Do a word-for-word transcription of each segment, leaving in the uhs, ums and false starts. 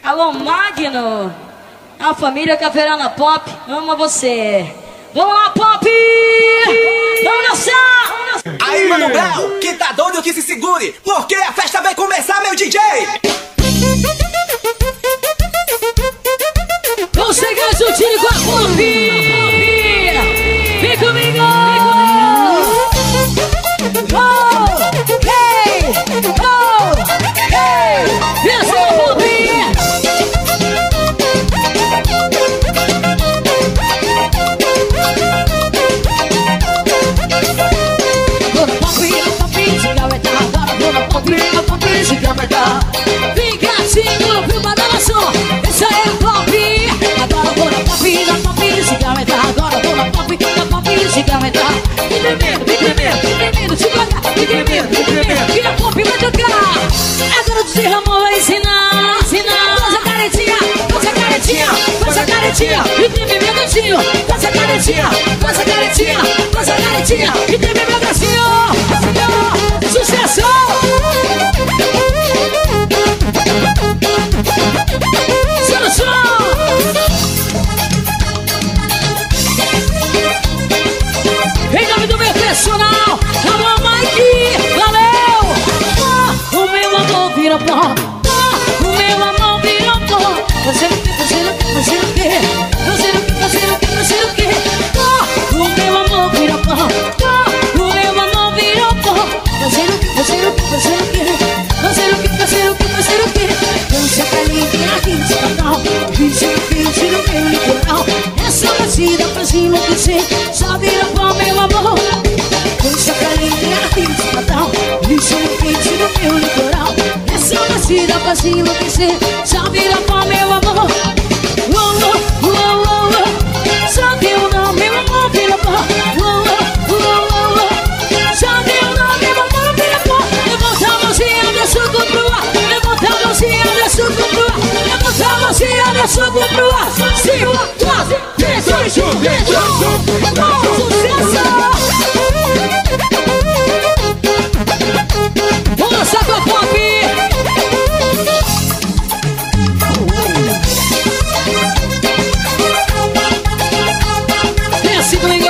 Alô, Magno. A família Caveirana Pop ama você. Vamos lá, Pop! Vamos dançar! Aí, Mano Brown, que tá doido que se segure, porque a festa vai começar, meu D J! Vamos chegar juntinho com a Pop! Vem comigo! Oh, hey! Oh, hey! Pensa no Pop! Vem gatinho, viu pra dar som. Esse aí é o Pop. Agora vou na Pop, na Pop, cigarreta. Agora vou na Pop, na Pop, cigarreta. Vem tremendo, vem tremendo, vem tremendo, devagar. Vem tremendo, vem tremendo, que a Pop vai tocar. Agora o D J Ramon vai ensinar, ensinar. Faz a caretinha, faz a caretinha, faz a caretinha. E treme meu gatinho, faz a caretinha, faz a caretinha, faz a caretinha. E treme meu gatinho, sucesso! Em nome do meu personal, alô Mike, valeu! Oh, o meu amor vira pó, oh, o meu amor vira pó. Fazer o que, fazer o que, fazer o que, fazer o que, fazer o que, fazer o que. Oh, o meu amor vira pó, oh, o meu amor vira pó. Fazer o que, fazer o que, fazer o que, fazer o que, fazer o que, fazer o que. Dança caliente aqui de Natal, vinte no quente no meu litoral. Essa batida faz enlouquecer, só vira pó, meu amor. Dança caliente aqui de Natal, vinte no quente no meu litoral. Essa batida faz enlouquecer, só vira pó, meu amor. Oh, oh, oh, oh, oh. Só que o nome, meu amor, vira pó. Oh, oh, oh, oh, oh. Só que o nome, meu amor, vira pó. Levanta a mãozinha, desce o cu pro ar. Levanta a mãozinha, desce o cu pro ar. Levanta a mãozinha, desce o cu pro ar. cinco, quatro, três, dois, um, sucesso! Vamos dançar com a Pop! Desce comigo!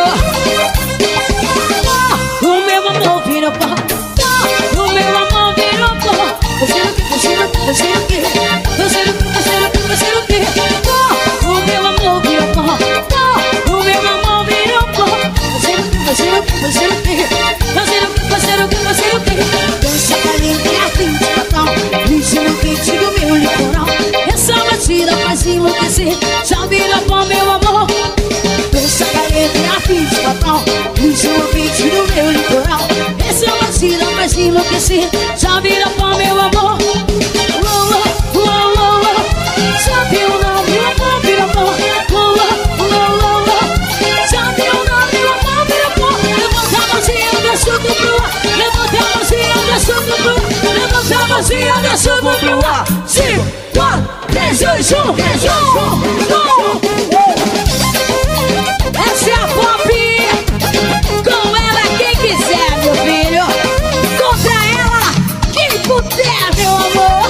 Oh, o meu amor vira pó. Oh, o meu amor vira pó. Fazer o que, fazer o que, fazer o que, fazer o que, fazer o que, fazer o que. Oh, o meu amor vira pó. Oh, o meu amor vira pó. Fazer o que, fazer o que, fazer o que, fazer o que, fazer o que, fazer o que. Dança caliente a fim de Natal, vinte no quente do meu litoral. Essa batida faz enlouquecer, já vira pó, meu amor. Dança caliente a fim de Natal, vinte no quente do meu litoral. Essa batida faz enlouquecer, já vira pó, meu amor. Oh, oh, oh, oh, oh. Sabe o nome, meu amor, vira pó. Oh, oh, oh, oh, oh. Sabe o nome, meu amor, vira pó. Levanta a mãozinha, desce o cu pro ar. Levanta a mãozinha, desce o cu pro ar. Levanta a mãozinha, desce o cu pro ar. cinco, quatro, três, dois, um, um. Essa é a Pop. Com ela quem quiser, meu filho. Contra ela quem puder, meu amor.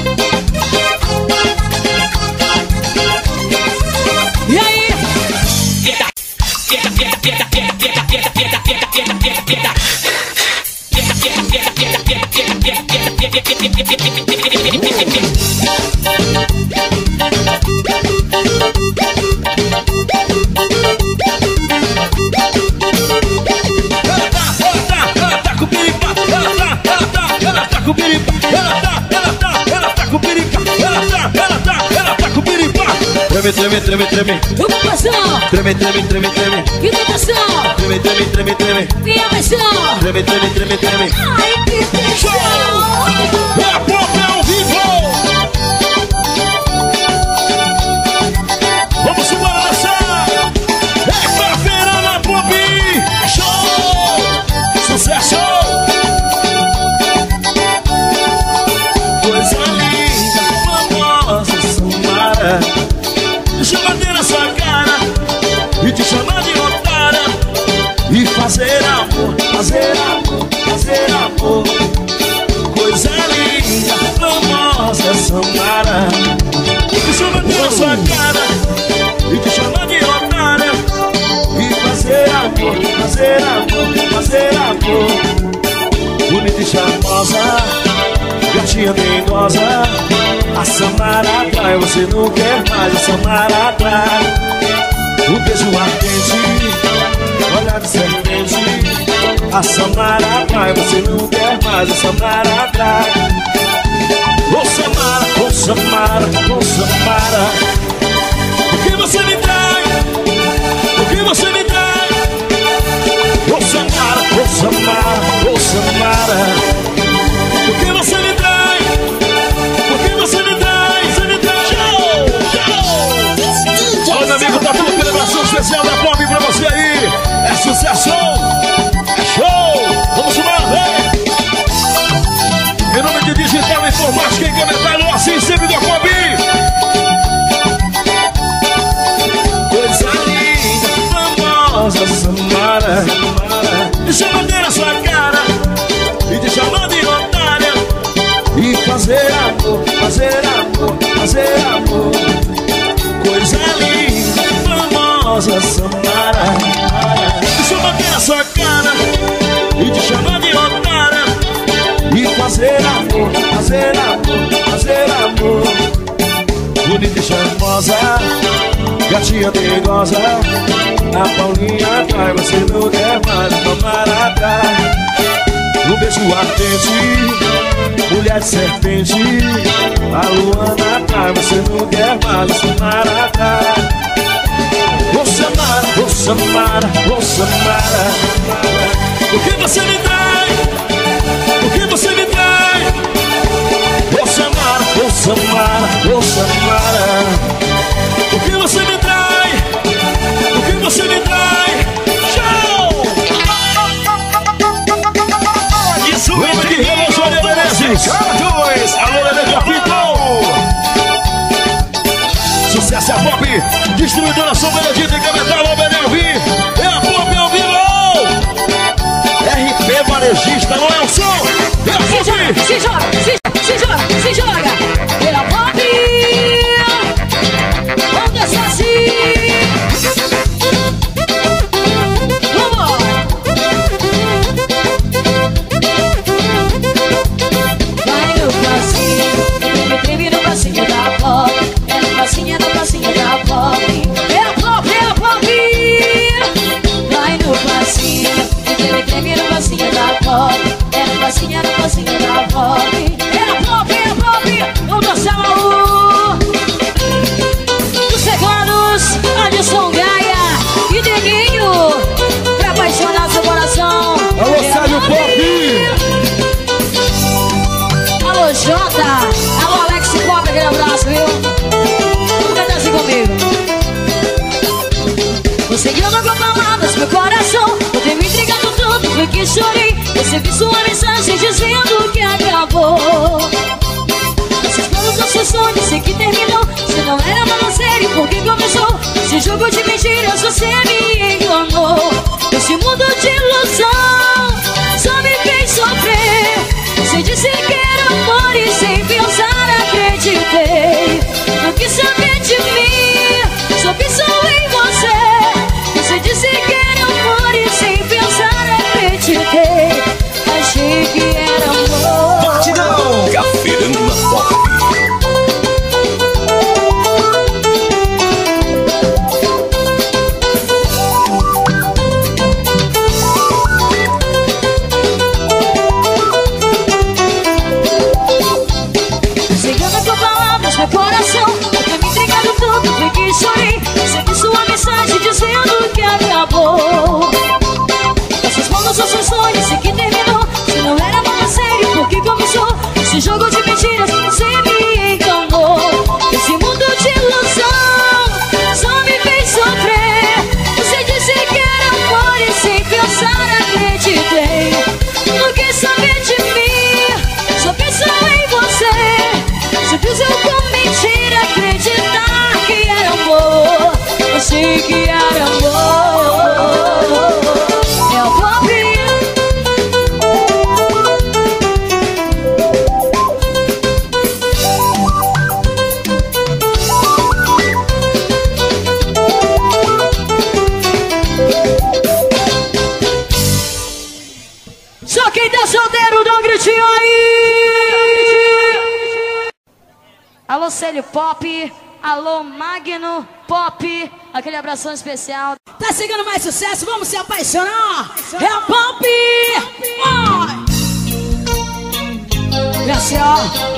E aí? Treme, treme, treme, treme. Vamos passar. Treme, treme, treme, treme. Que tentação. Treme, treme, treme, treme. Minha versão. Treme, treme, treme, treme. Ai, que tentação. É a Pop ao vivo. Vamos embora dançar. É Caveirana Pop. Show. Sucesso. Coisa linda, famosa, Samara. Chamadeira na sua cara e te chamar de otária e fazer amor, fazer amor, fazer amor. Coisa linda, famosa, Samara. chamadeira na sua cara e te chamar de otária e fazer amor, fazer amor, fazer amor. Bonita e charmosa, gatinha dengosa, a Samara atrai, você não quer mais a Samara atrai. Um beijo ardente, olhar de serpente, a Samara atrai, você não quer mais a Samara atrai. Ô Samara, ô Samara, ô Samara, o que você me trai? O que você me trai? Ô Samara, ô Samara, ô Samara, o que você me trai? O que você me trai? Você me trai? Show! Show! Olha, meu amigo, tá tudo celebração especial da Pop pra você aí. É sucesso! É show! Vamos embora, vem! Em nome de Digital Informática e Comentário, assim sempre da Pop. Coisa linda, famosa Samara, me chamadeira na sua cara e te chamar de otária e fazer amor, fazer amor, fazer amor. Coisa linda, famosa Samara, me chamadeira na sua cara e te chamar de otária e fazer amor, fazer amor, fazer amor. Bonita e charmosa, gatinha dengosa, a Paulinha atrai, você não quer mais tomar atrás. Um beijo ardente, mulher de serpente, a Luana atrai, você não quer mais tomar atrás. Ô Samara, ô Samara, ô Samara, o que você me trai? O que você me trai? Ô Samara, ô Samara, ô Samara, o que você me trai? O que você me trai? Show! Isso mesmo que Revolução Menezes. Alô, Lelê Capitão. Sucesso é a Pop. Distribuidora São Benedito e Cametal, alô, Benelvi. É a Pop ao vivo. R P Varejista, não é o som. É a Pop. Se joga, se, se joga, se joga. É a Pop. Vamos dançar assim. Vamos. Vai no passinho, treme no passinho da Pop. É no passinho, no passinho da Pop. É a Pop, é a Pop. Vai no passinho, treme no passinho da Pop. É no passinho, no passinho da Pop. É a Pop, é a Pop. Vamos dançar o dos segundos, Adilson Gaia e Deguinho, pra apaixonar seu coração. Alô, É a Sérgio Pop. Alô, Jota. Alô, Alex Pop, aquele abraço, viu? Vamos cantar assim comigo. Você guiou com palavras meu coração, eu tenho me entregado tudo, foi que chorei. Recebi sua mensagem dizendo que acabou. Esses planos, nossos sonhos, sei que terminou. Se não era pra você, e por que começou? Esse jogo de mentiras, você me enganou. Esse mundo de ilusão só me fez sofrer. Você disse que era amor e sem pensar acreditei. Não quis saber de mim, só pensou em você. Você disse que era amor e sem pensar acreditei. Achei que era amor. Batidão, cafeirando na Pop. Alô, Célio Pop. Alô, Magno Pop. Aquele abração especial. Tá chegando mais sucesso, vamos se apaixonar. É o Pop. Vai. E assim, ó.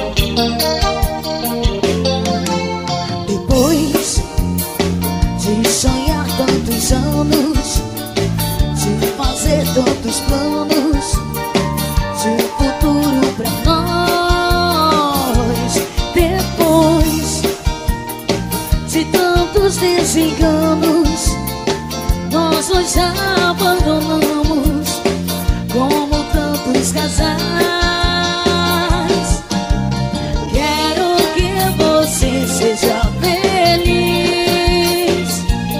Depois de sonhar tantos anos, de fazer tantos planos, de futuro pra nós, depois de tantos desenganos, nós nos abandonamos como tantos casais. Quero que você seja feliz,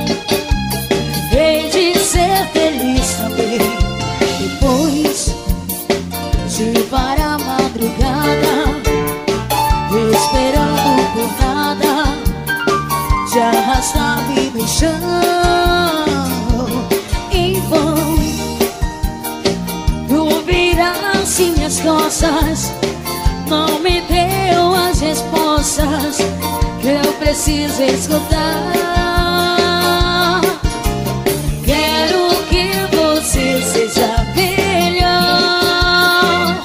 hei de ser feliz também. Depois de parar a madrugada, esperando por nada, te arrastar-me no chão em vão. Tu viraste minhas costas, não me deu as respostas que eu preciso escutar. Quero que você seja melhor,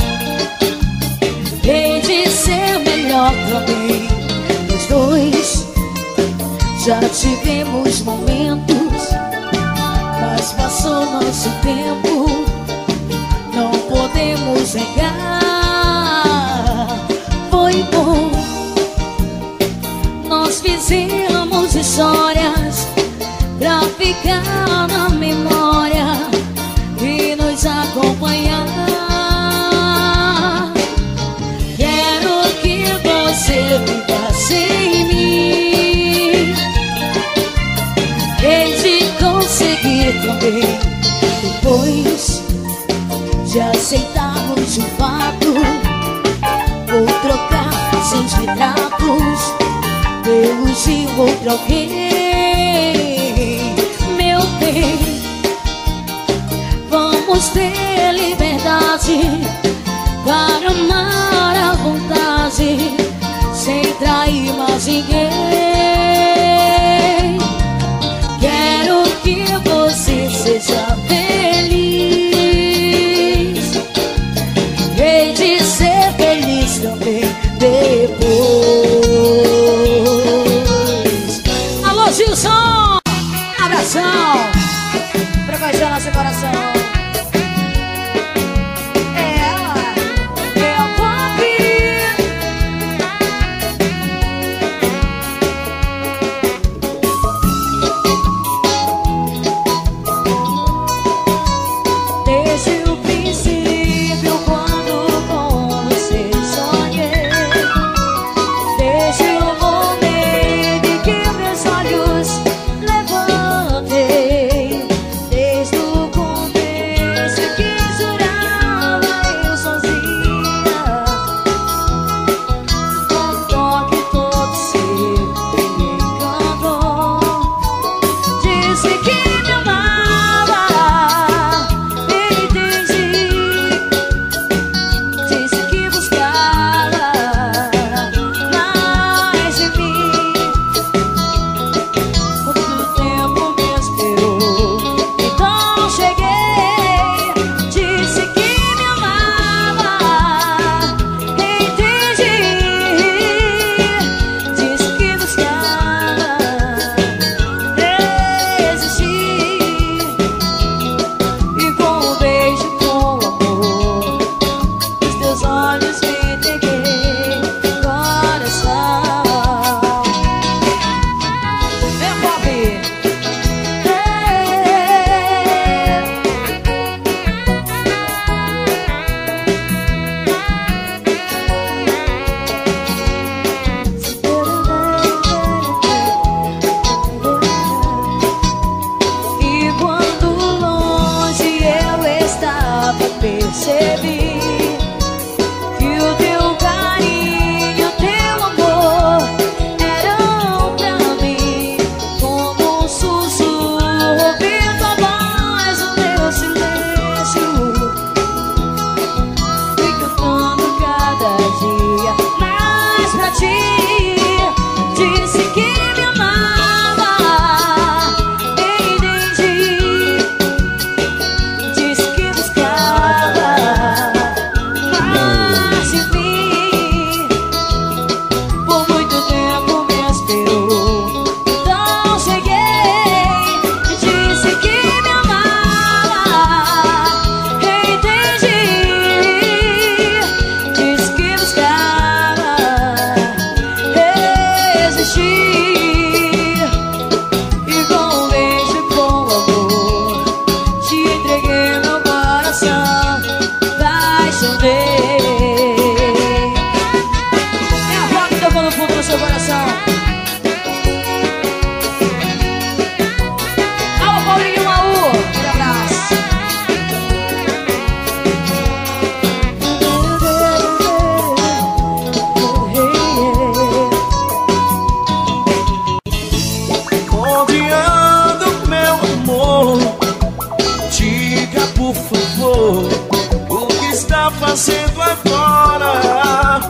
hei de ser melhor também. Nós dois já tivemos momentos, mas passou nosso tempo, não podemos negar. Foi bom, nós fizemos histórias pra ficar na memória e nos acompanhar. Quero que você viva sem mim, hei de conseguir também. Depois de aceitarmos o fato, vou trocar seus retratos pelos de outro alguém. Meu bem, vamos ter liberdade para amar à vontade, sem trair mais ninguém. Quero que você seja feliz, hei de ser feliz também depois. Alô, Gilson! Abração pra beijar nosso coração. ti. E com um beijo e com amor te entreguei meu coração. Vai chover. É a voz que tocou no fundo do seu coração. Alô, Paulinho Maú, um abraço. Onde anda meu amor? Diga por favor, o que está fazendo agora?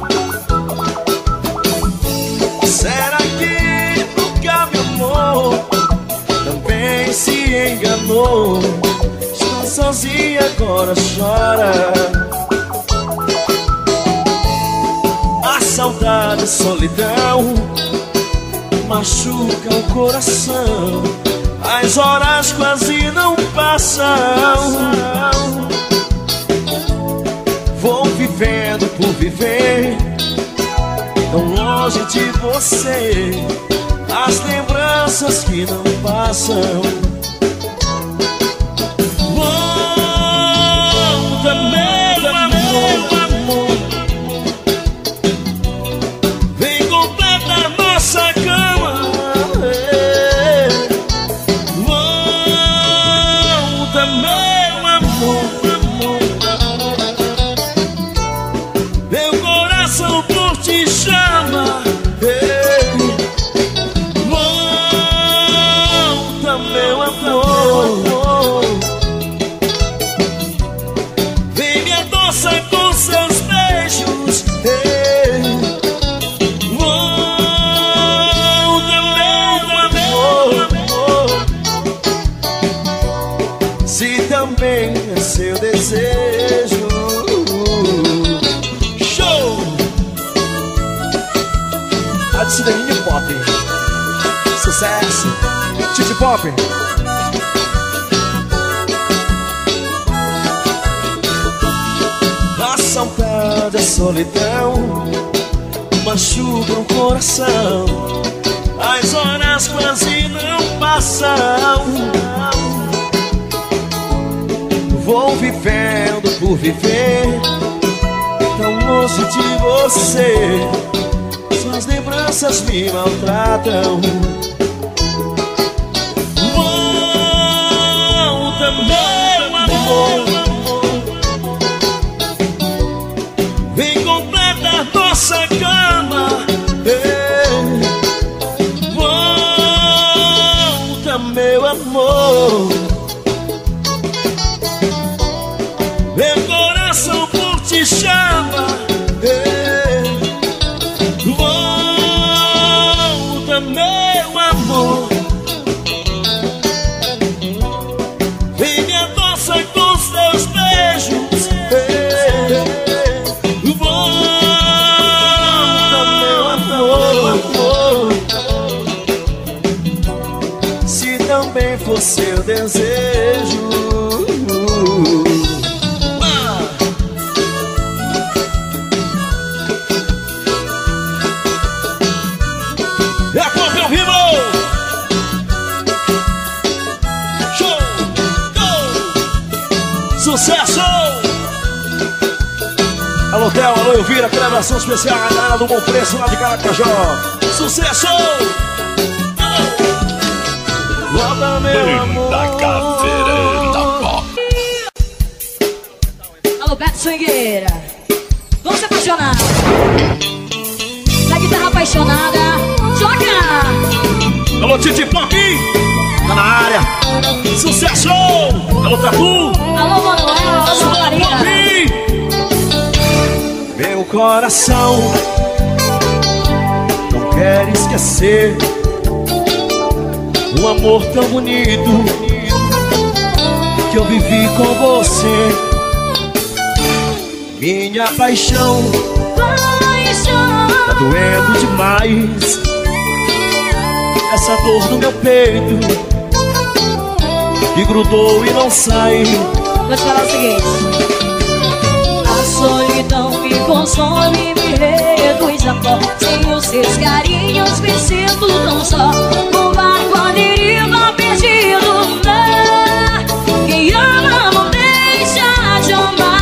Será que nunca me amou? Também se enganou? Está sozinha agora, chora. A saudade, a solidão machuca o coração. As horas quase não passam. Vou vivendo por viver, tão longe de você. As lembranças que não passam. Volta, meu amor, vem completar nossa cama. Volta, meu amor, meu coração por ti chama. Volta, meu amor, vem me adoçar com seus beijos. Volta, meu amor, se também é seu desejo. Show! A de Cidadinha Pop. Sucesso! Titi Pop. A saudade, a solidão machuca o coração. As horas quase não passam. Vou vivendo por viver, tão longe de você. Suas lembranças me maltratam. Volta, meu amor, vem completar nossa cama. Volta, meu amor, meu coração por ti chama. Volta, meu amor, vem me adoçar com seus beijos. Volta, meu amor, se também for seu desejo. É Pop ao vivo! Show! Go! Sucesso! Alô, Theo, alô, Elvira, aquela abração especial à galera do Bom Preço lá de Caracajó. Sucesso! Volta, meu amor. Alô, Beto Swingueira. Vamos se apaixonar. Na guitarra apaixonada, joga! Alô, Titi Pop, tá na área. Sucesso! Alô, Tatu. Alô, Manuel, alô, Marina. Meu coração não quer esquecer um amor tão bonito que eu vivi com você. Minha paixão tá doendo demais, essa dor no meu peito que grudou e não sai. Vou te falar o seguinte: a solidão me consome, me reduz a pó. Sem os seus carinhos me sinto tão só. Um barco à deriva perdido no mar. Quem ama não deixa de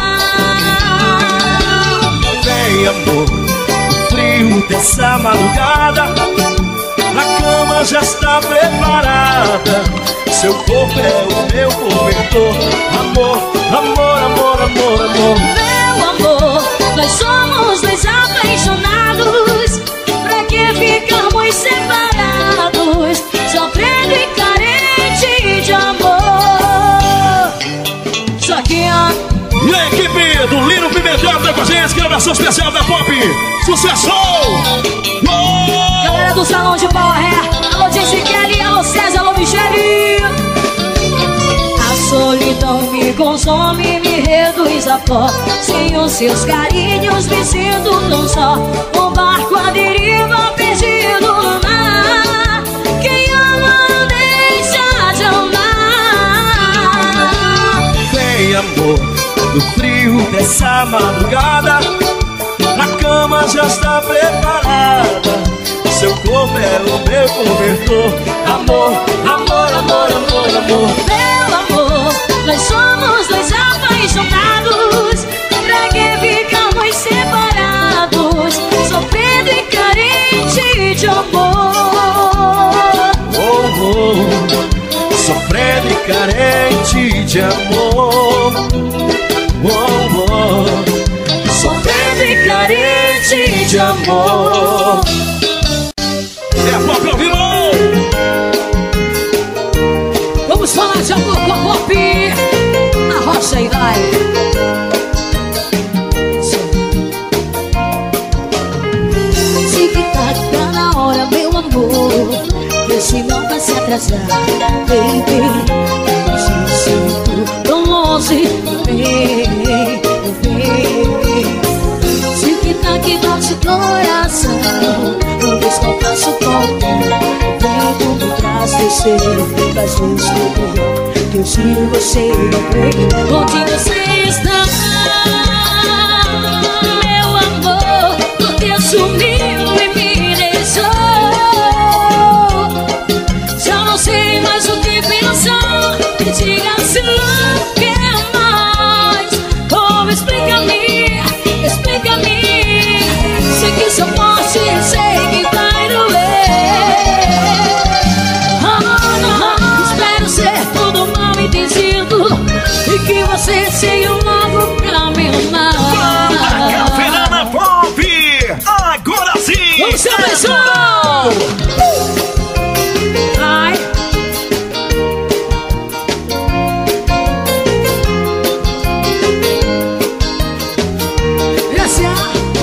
amar. Vem, amor, o frio dessa madrugada, a cama já está preparada. Seu corpo é o meu cobertor. Amor, amor, amor, amor, amor. Meu amor, nós somos dois apaixonados. Pra que ficarmos separados, sofrendo e carente de amor? Só que a... E a equipe do Lino Pimentel tá com a gente, que é a versão especial da Pop. Sucesso! Oh! Galera do Salão de Power, alô Jesse Kelly, alô César, alô Michele. A solidão me consome, me reduz a pó. Sem os seus carinhos me sinto tão só. Um barco à deriva perdido no mar. Quem ama não deixa de amar. Vem, amor, no frio dessa madrugada, a cama já está preparada. Seu corpo é o meu cobertor. Amor, amor, amor, amor, amor. Meu amor, nós somos dois apaixonados. Pra que ficamos separados, sofrendo e carente de amor? Oh, oh, sofrendo e carente de amor. Oh, oh, sofrendo e carente de amor. É a Pop ao vivo! Vamos falar de amor com a Pop. Arrocha e vai. Tic-tac, tá na hora, meu amor, que senão vai se atrasar. Baby, eu te sinto tão longe. Vem, vem. Tic-tac, bate coração. Não descompasso com o tempo. Vento me traz você, faz descobrir que eu tiro você não vem. Onde você está, meu amor? Porque sumiu e me deixou. Já não sei mais o que pensar. Me diga se não quer mais. Oh, explica-me, explica-me. Sei que sou forte, sei que vai doer. Oh, não, espero ser tudo mal entendido e que você seja logo pra me amar. Cafeirana Pop! Agora sim! Vamos ser pessoal! Ai. Essa é a...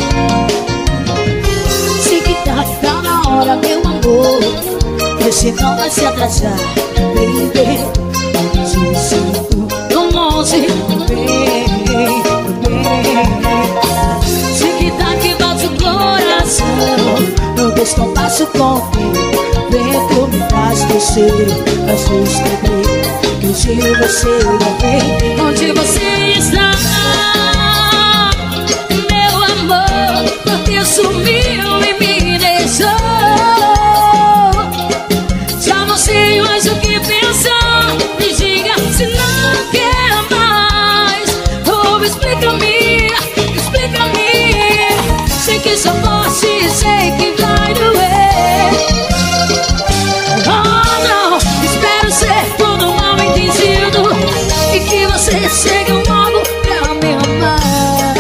Tic-tac, tá na hora, meu amor, você não vai se atrasar. Baby, eu te sinto tão longe. Vem, vem. Tic-tac, bate o coração. Não descompasso com o tempo. Vento me faz descer, faz descobrir que hoje você não vem. Onde você está, meu amor? Porque sumiu e me deixou. Já não sei mais o que pensar. Me diga se não quer mais. Oh, explica-me, explica-me. Sei que sou forte, sei que vai doer. Oh, não, espero ser tudo mal entendido e que você chegue logo pra me amar.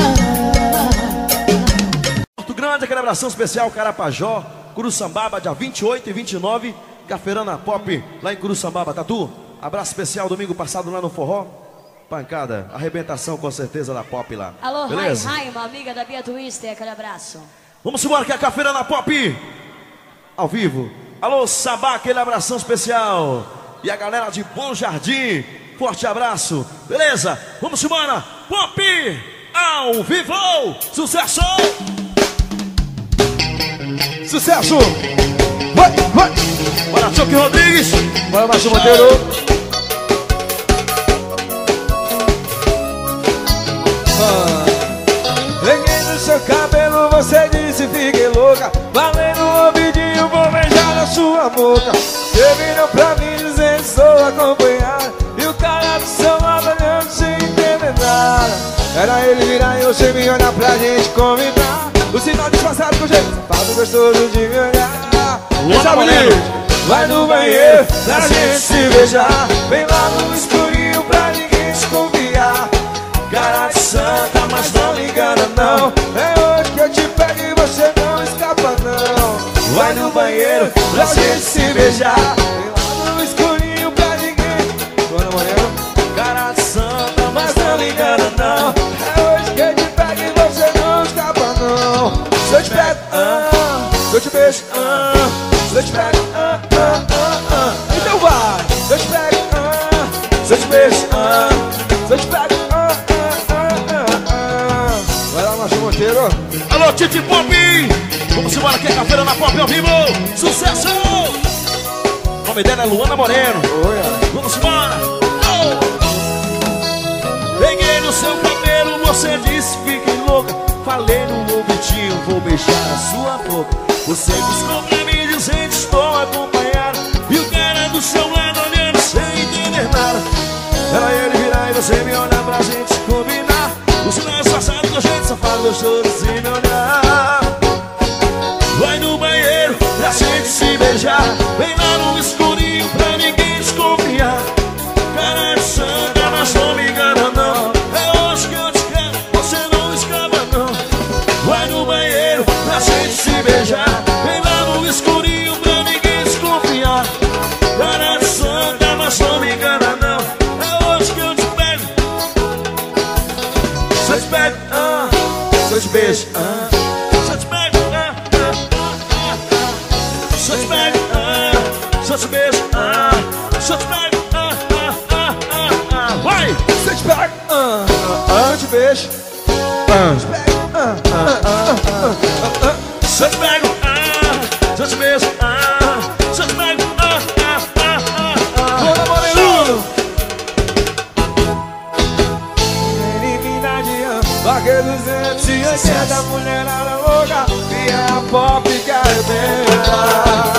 Porto Grande, aquela abração especial, Carapajó, Curuçambaba, dia vinte e oito e vinte e nove. Cafeirana Pop, lá em Curuçambaba. Tatu, abraço especial, domingo passado lá no Forró. Pancada, arrebentação com certeza da Pop lá. Alô, beleza? Rai, uma amiga da Bia Twister, aquele abraço. Vamos embora que é a Cafeirana Pop ao vivo. Alô, Sabá, aquele abração especial. E a galera de Bom Jardim, forte abraço. Beleza? Vamos embora. Pop ao vivo. Sucesso! Sucesso! Vai, vai! Bora, Chuck Rodrigues. Bora, Márcio Monteiro. Peguei no seu cabelo, você disse fiquei louca. Falei no ouvidinho, vou beijar a sua boca. Você virou pra mim dizendo sou acompanhado, e o cara do seu lado olhando sem entender nada. Era ele virar e você me olhar pra gente combinar. O sinal disfarçado com jeito safado gostoso de me olhar. Deixa bonito. Vai no banheiro pra gente se beijar, vem lá no escurinho pra ninguém desconfiar. Cara de santa, mas não me engana não, é hoje que eu te pego e você não escapa não. Vai no banheiro pra gente se beijar, vem lá no escurinho pra ninguém. Tô namorando. Cara de santa, mas não me engana não, é hoje que eu te pego e você não escapa não. Se eu te pego, ah, se eu te beijo, ah, se eu te pego, ah, ah, ah, ah. Então vai. Se eu te pego, ah, se eu te beijo, ah, se eu te pego, ah, ah, ah, ah, ah. Vai lá, Márcio Monteiro. Alô, Titi Pop! Vamos embora que é cafeira na Pop ao vivo! Sucesso! O nome dela é Luana Moreno. Oi, Vamos embora! Oh! Peguei no seu cabelo, você disse fique louca. Falei no ouvidinho, vou beijar a sua boca. Você buscou pra mim dizendo estou acompanhado, e o cara do seu lado olhando sem entender nada. Era ele virar e você me olhar pra gente combinar. O sinal disfarçado com a gente safado gostoso de me olhar. Vai no banheiro pra gente se beijar, vem lá no escurinho pra ninguém desconfiar. Cara de santa, mas não me engana não, é hoje que eu te quero, você não escapa não. Vai no banheiro pra gente se beijar, vem lá no escurinho pra ninguém desconfiar. Cara de santa, mas não me engana não, é hoje que eu te pego. Se eu te pego, ah, se eu te beijo, ah, se eu te pego, ah, ah, ah, ah. Se eu te pego, ah, se eu te beijo, ah, se eu te pego, ah, ah, ah, ah, ah. Vai! se eu te pego, ah, ah, ah, eu te beijo, ah, se eu te pego, ah, ah, ah, ah, ah, ah. Se eu te pego, ah, se eu te beijo, ah, se eu te pego, ah, ah, ah, ah, ah. Bora, Moreno! Menina de ano, vaqueiro duzentos e oitenta, mulherada louca, e é a Pop que arrebenta.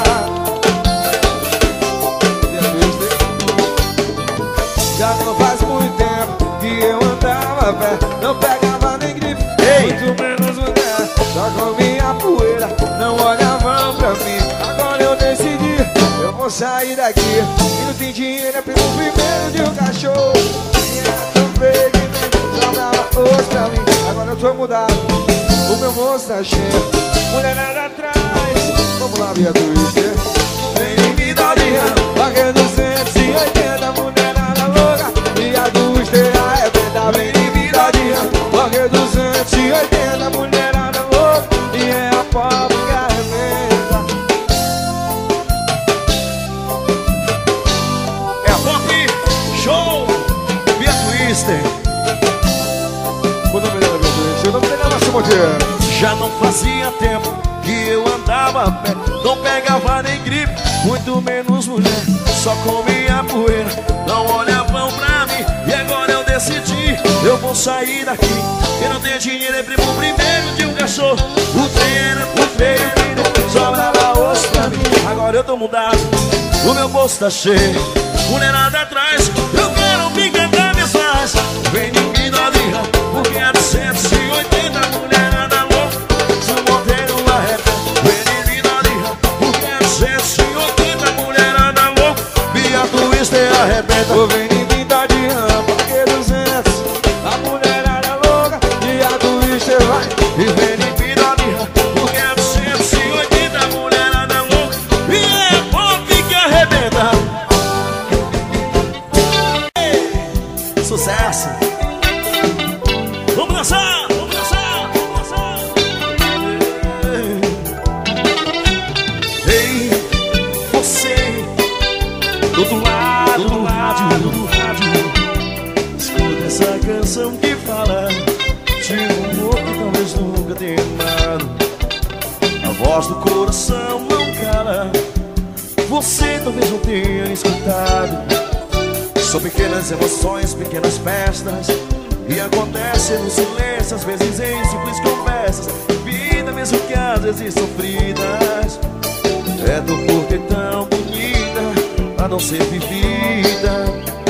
Já não faz muito tempo que eu andava a pé, não pegava nem gripe, muito menos mulher. Só comia poeira, não olhavam pra mim. Agora eu decidi, eu vou sair daqui. E não tem dinheiro, é pelo primeiro de um cachorro. E era tão feio que nem sobrava osso pra mim. Agora eu tô mudado, o meu moço tá cheio, mulherada atrás. Vamos lá, via Twister. Vem me dar dinheiro, vaqueiro duzentos e oitenta, mulherada louca, via Twister arrebenta. Vem me dar dinheiro, vaqueiro duzentos e oitenta, mulherada louca, e é a Pop que arrebenta. É a Pop Show via Twister. O nome dela é Via Twister, o nome dela é Márcio Monteiro. Já não fazia tempo que eu andava a pé, não pegava nem gripe, muito menos mulher. Só comia poeira, não olhavam pra mim. E agora eu decidi, eu vou sair daqui. Eu não tenho dinheiro, é primo primeiro de um cachorro. O trem era muito feio, sobrava osso pra mim. Agora eu tô mudado, o meu bolso tá cheio, mulherada atrás, eu quero me cantar minhas frases. Vem de mim novinha, porque é duzentos e oitenta, mulherada louca, se o Monteiro arrebenta. Vem de mim novinha, porque é duzentos e oitenta, mulherada louca, via Twister arrebenta. Vou vem em vida de rampa, que duzentos, a mulherada louca, e a Twister vai. E vem de mim novinha, porque é duzentos e oitenta, mulherada louca, e é Pop que arrebenta. Ei, sucesso! Vamos dançar, vamos dançar, vamos dançar. Ei, você, do outro lado do rádio, do rádio, escuta essa canção que fala de um amor que talvez nunca tenha amado. A voz do coração não cala, você talvez não tenha escutado. São pequenas emoções, pequenas festas, e acontece no silêncio, às vezes em simples conversas. Vida mesmo que às vezes sofridas, é do porquê tão pra não ser vivida.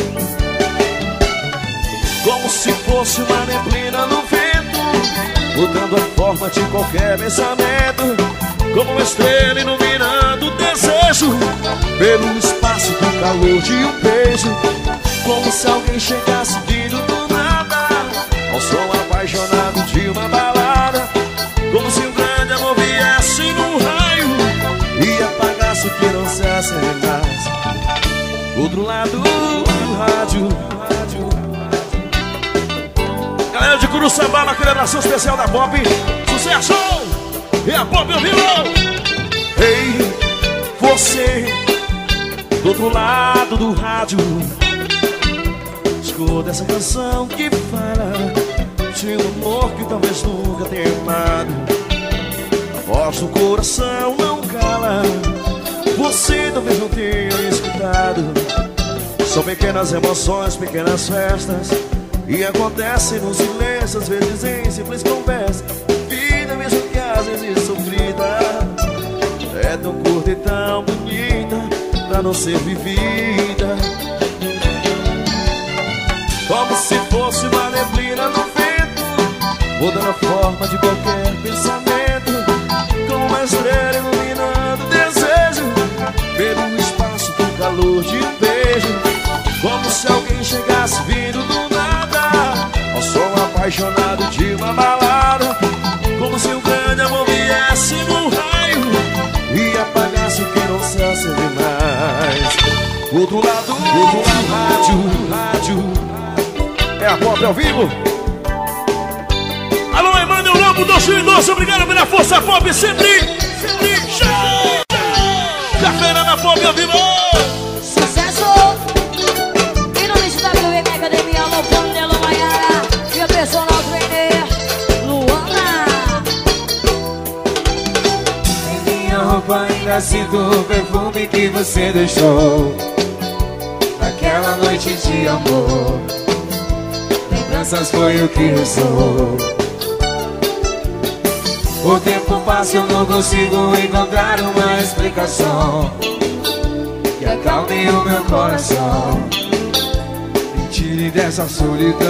Como se fosse uma neblina no vento, mudando a forma de qualquer pensamento. Como uma estrela iluminando o desejo, pelo espaço do calor de um beijo. Como se alguém chegasse vindo do nada, ao som apaixonado de uma balada. Como se um grande amor viesse num raio e apagasse o que não se acende mais. Outro lado do rádio. Galera de Curuçambá, aquela abração especial da Pop. Sucesso! E a Pop ouviu? Ei, você do outro lado do rádio, escuta essa canção que fala de um amor que talvez nunca tenha amado. A voz do coração não cala, você talvez não tenha escutado. São pequenas emoções, pequenas festas, e acontecem no silêncio, às vezes em simples conversa. Vida mesmo que às vezes sofrida, é tão curta e tão bonita pra não ser vivida. Como se fosse uma neblina no vento, mudando a forma de qualquer pensamento. Como uma estrela iluminando o desejo, pelo espaço do calor de um beijo. Como se alguém chegasse vindo do nada, ao som apaixonado de uma balada. Como se um grande amor viesse num raio e apagasse o que não se acende mais. Outro lado, outro lado, rádio, rádio. É a Pop ao vivo. Alô, Emmanuel Lobo, dois mil e doze, obrigado pela força Pop, sempre, sempre show. Cafeira na Pop ao vivo. Sucesso! E no lixo da W M Academia, alô, Panelo Maiara e a personal trainer, Luana. Em minha roupa ainda sinto o perfume que você deixou naquela noite de amor. Lembranças foi o que restou. O tempo passa e eu não consigo encontrar uma explicação que acalme o meu coração, me tire dessa solidão.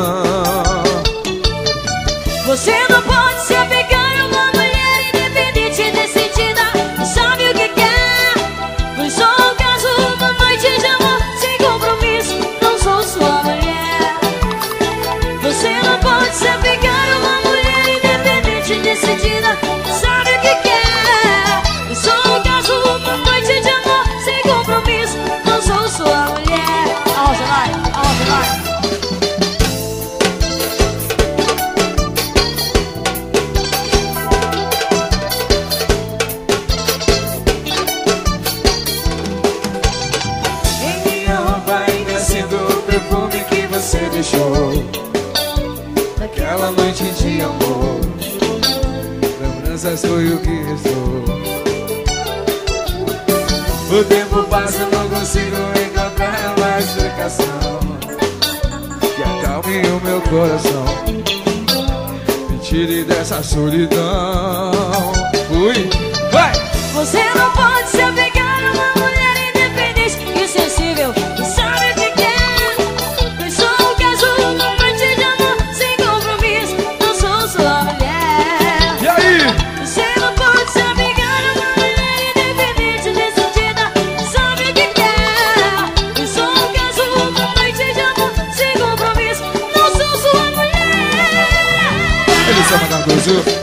Você não pode se apegar a uma mulher independente e decidida, não sabe o que quer. Foi só um caso, uma noite de amor sem compromisso, não sou sua mulher. Você não pode se apegar a uma mulher independente e decidida, não sabe o que quer. Foi só um caso, uma noite de amor sem compromisso, não sou sua mulher. Aonde vai? Aonde vai? Deixou naquela noite de amor, lembranças foi o que restou. O tempo passa, eu não consigo encontrar uma explicação que acalme o meu coração, me tire dessa solidão. Ui, vai! Você não pode se apegar a uma mulher independente e sensível, que sabe o que quer. Foi só um caso, uma noite de amor sem compromisso, não sou sua mulher. E aí? Você não pode se apegar a uma mulher independente, decidida, sabe o que quer. Foi só um caso, uma noite de amor sem compromisso, não sou sua mulher. Ele chama Cardoso.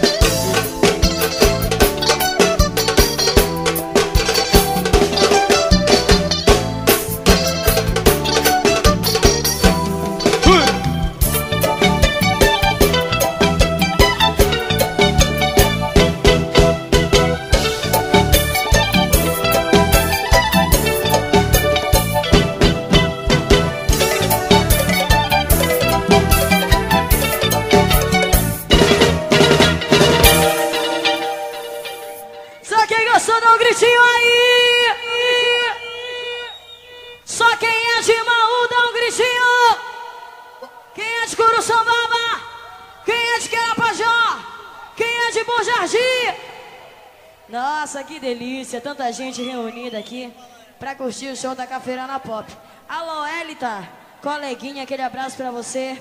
Nossa, que delícia, tanta gente reunida aqui. pra curtir o show da Cafeirana Pop. Alô, Elita, coleguinha, aquele abraço pra você.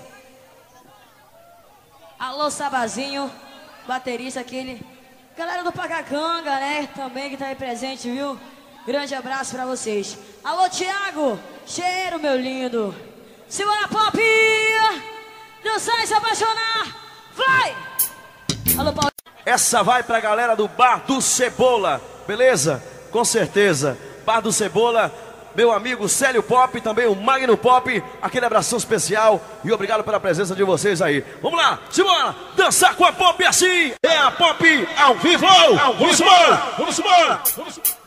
Alô, Sabazinho, baterista, aquele... Galera do Pacacanga, né, também que tá aí presente, viu? Grande abraço pra vocês. Alô, Thiago, cheiro, meu lindo. Segura Pop, dançar e se apaixonar, vai! Alô, Paulo. Essa vai pra galera do Bar do Cebola, beleza? Com certeza, Bar do Cebola, meu amigo Célio Pop, também o Magno Pop, aquele abração especial e obrigado pela presença de vocês aí. Vamos lá, simbora, dançar com a Pop assim, é a Pop ao vivo, ao vamos embora, vamos embora, vamos embora.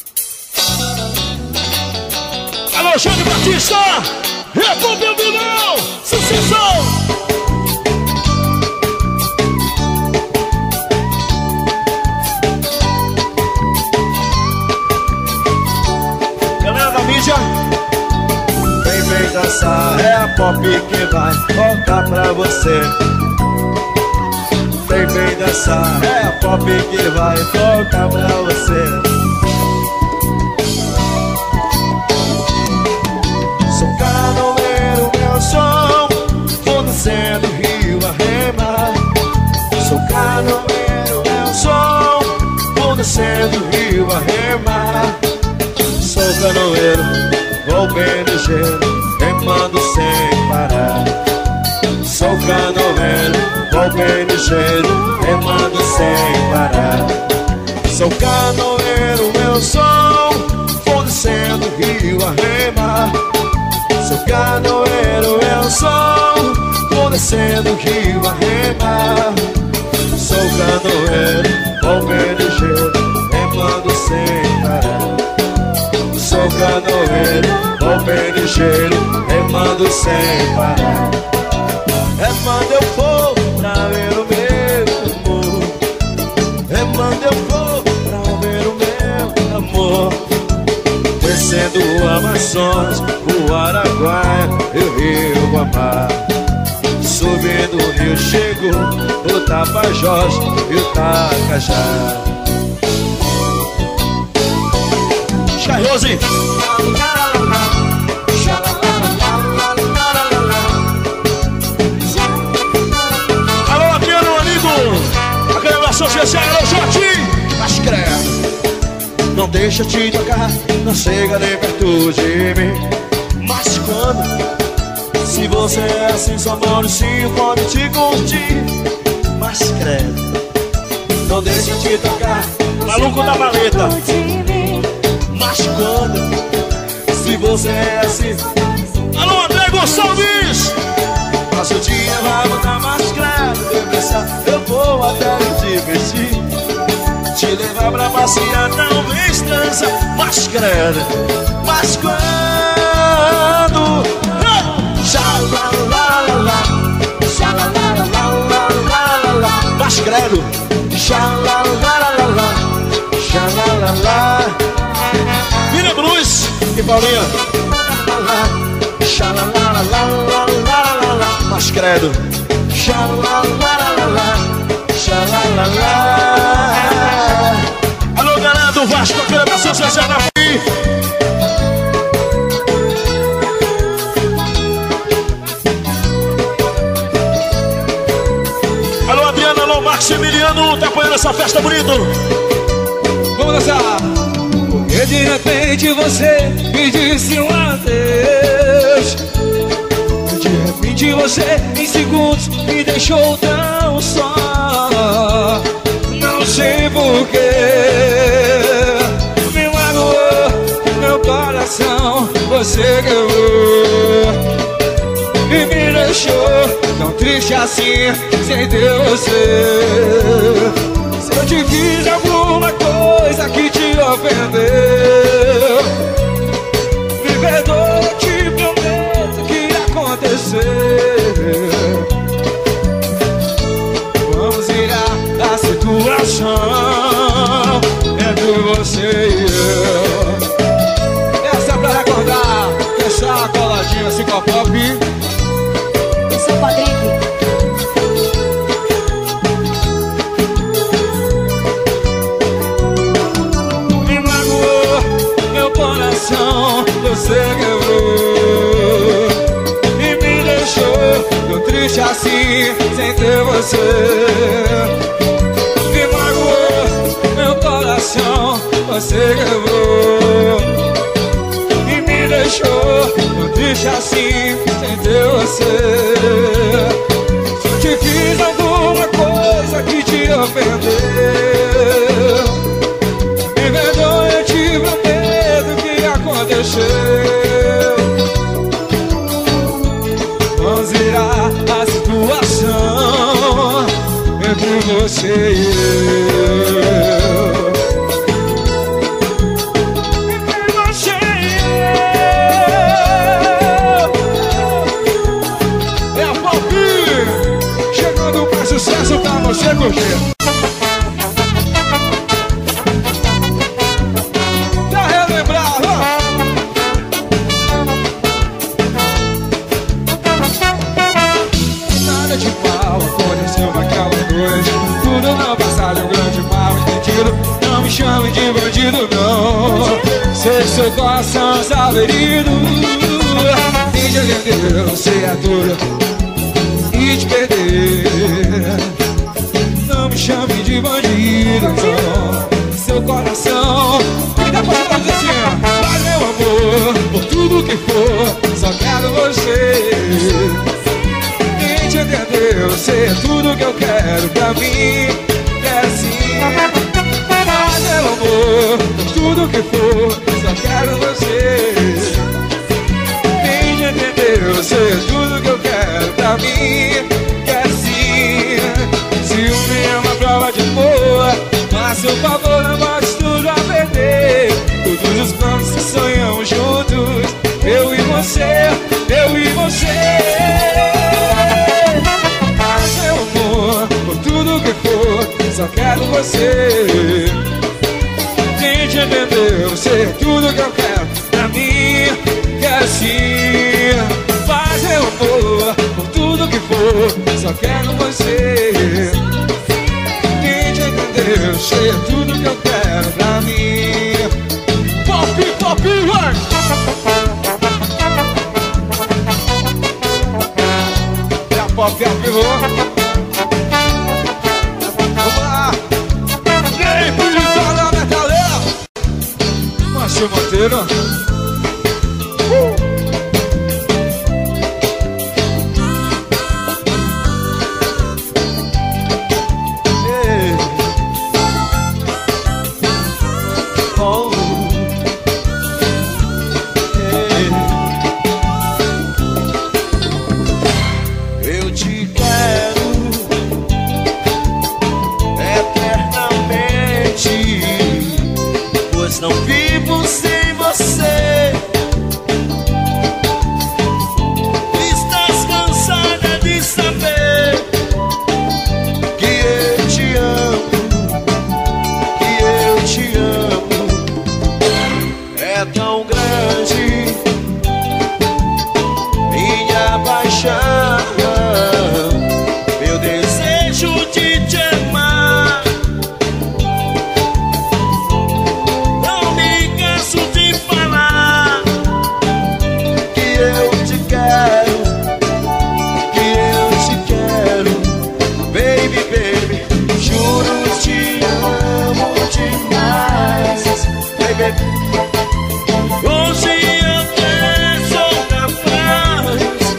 Alô, Jânio Batista, é Pop ao vivo, sucesso! Vem, vem dançar, é a Pop que vai tocar pra você. Vem, vem dançar, é a Pop que vai tocar pra você. Sou canoeiro, meu som, vou descendo o rio a remar. Sou canoeiro, meu som, vou descendo o rio a remar. Sou canoeiro, vou bem ligeiro, remando sem parar. Sou canoeiro, vou bem ligeiro, remando sem parar. Sou canoeiro, meu som, vou descendo o rio a remar. Sou canoeiro, meu som, vou descendo o rio a remar. Sou canoeiro, vou bem ligeiro, remando sem parar. Sou canoeiro, vou bem ligeiro, remando sem parar. Remando eu vou pra ver o meu amor. Remando eu vou pra ver o meu amor. Descendo o Amazonas, o Araguaia e o Rio Guamá. Subindo o rio chego, o Tapajós e o Tacajá. Rose. Alô, Adriano, amigo. Aquele abraço especial, alô, Jorge. Mas credo, não deixa te tocar, não chega nem perto de mim. Mas quando, se você é assim, só moro sim, pode te curtir. Mas credo, não deixa te tocar, maluco da maleta. Mas quando, se você é assim. Alô, André Gonçalves! Nosso dia vai botar mais claro. Eu pensar, eu vou até te vestir, te levar pra passear, talvez dança. Mas credo, mas quando xalalalala, xalalalala, mas credo, xalalalala, xalalala. Vira Cruz e Paulinha. Mas credo. Alô, galera do Vasco, aquele abraço especial na F I. Alô, Adriano, alô, Maximiliano, tá apoiando essa festa bonita. Vamos dançar. Porque de repente você me disse um adeus. De repente você em segundos me deixou tão só. Não sei porquê. Me magoou meu coração, você quebrou e me deixou tão triste assim, sem ter você. Se eu te fiz alguma coisa que te ofendeu, me perdoa, eu te prometo que aconteceu. Vamos virar a situação entre você e eu. Essa é pra recordar, deixar a coladinha assim com a Pop. Eu sou o Patrick. triste assim, sem ter você. Me magoou meu coração, você quebrou e me deixou tão triste assim, sem ter você. Se eu te fiz alguma coisa que te ofendeu, me perdoe, eu te prometo o que aconteceu. Vamos virar a situação entre você e eu. Entre você e eu. É a Pop chegando pra sucesso pra você curtir. Pra relembrar, ó. Nada de mal aconteceu naquela noite. Tudo no passado é um grande mal entendido. Não me chame de bandido, não. Sei que seu coração está ferido. Tem de entender, eu sei a dor e te perder. Não me chame de bandido, não. Seu coração. E depois pode dizer assim: mas meu amor, por tudo que for, só quero você. Te entender, eu sei é tudo que eu quero pra mim. É assim. Mas meu amor, por tudo que for, só quero você. Te entender, eu sei é tudo que eu quero pra mim. É assim. Ciúme é uma prova de amor, mas seu favor não bote tudo a perder. Todos os planos que sonhamos juntos, eu e você, eu e você. Por tudo que for, só quero você. Tente entender, você é tudo que eu quero pra mim. Quero sim. Faz meu amor, por tudo que for, só quero você. Tente entender, você é tudo que eu quero pra mim. Pop, pop, vai! É a Pop ao vivo. Márcio Monteiro. uh. Hey. Oh. Hey. Eu te quero eternamente, pois não vivo sem você. Estás cansada de saber que eu te amo, que eu te amo. É tão grande minha paixão, meu desejo de te amar. Hoje eu até sou capaz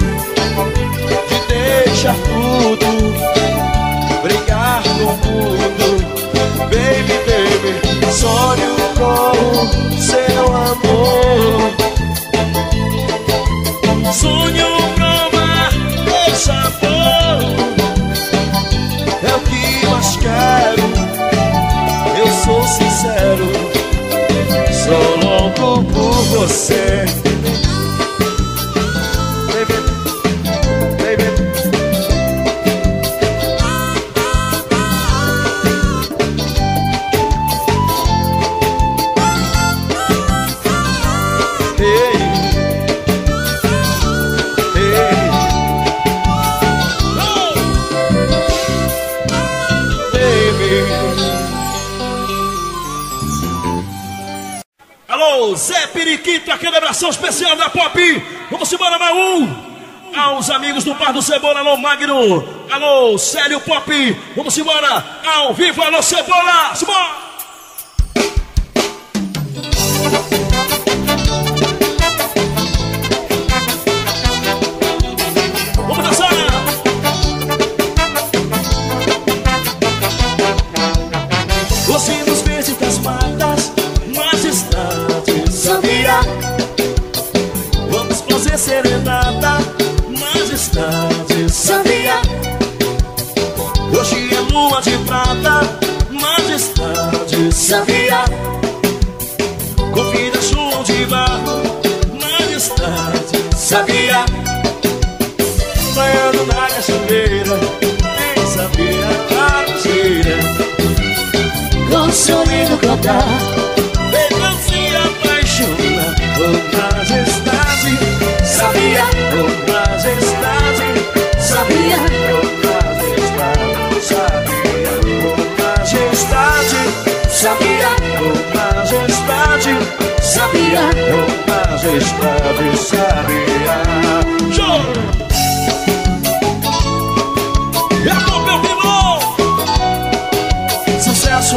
de deixar tudo, brigar com o mundo. Baby, baby, sonho com seu amor. Sonho provar teu sabor, é o que mais quero. Eu sou sincero, sou louco por você. Baby, baby. Hey, hey. Oh. Baby. Alô, Zé Periquito, aquele abração especial da Pop. Vamos embora, Maú. aos amigos do Bar do Cebola, alô Magno, alô Célio Pop, vamos embora, ao vivo, alô Cebola, simbora! Vamos dançar! Os hinos verdes das matas, majestade, sabia? Vamos fazer serenata, majestade, sabia? Hoje é lua de prata, majestade, sabia? Convida João de barro, majestade, sabia? Banhando na cachoeira, nem sabia a cheira. Consumindo cantar, Não se apaixona, oh majestade, sabia? Oh majestade, sabia? Oh majestade, sabia? Oh majestade, sabia? Oh majestade, sabia? Oh majestade, sabia? Show! E a boca é o vilão! Sucesso!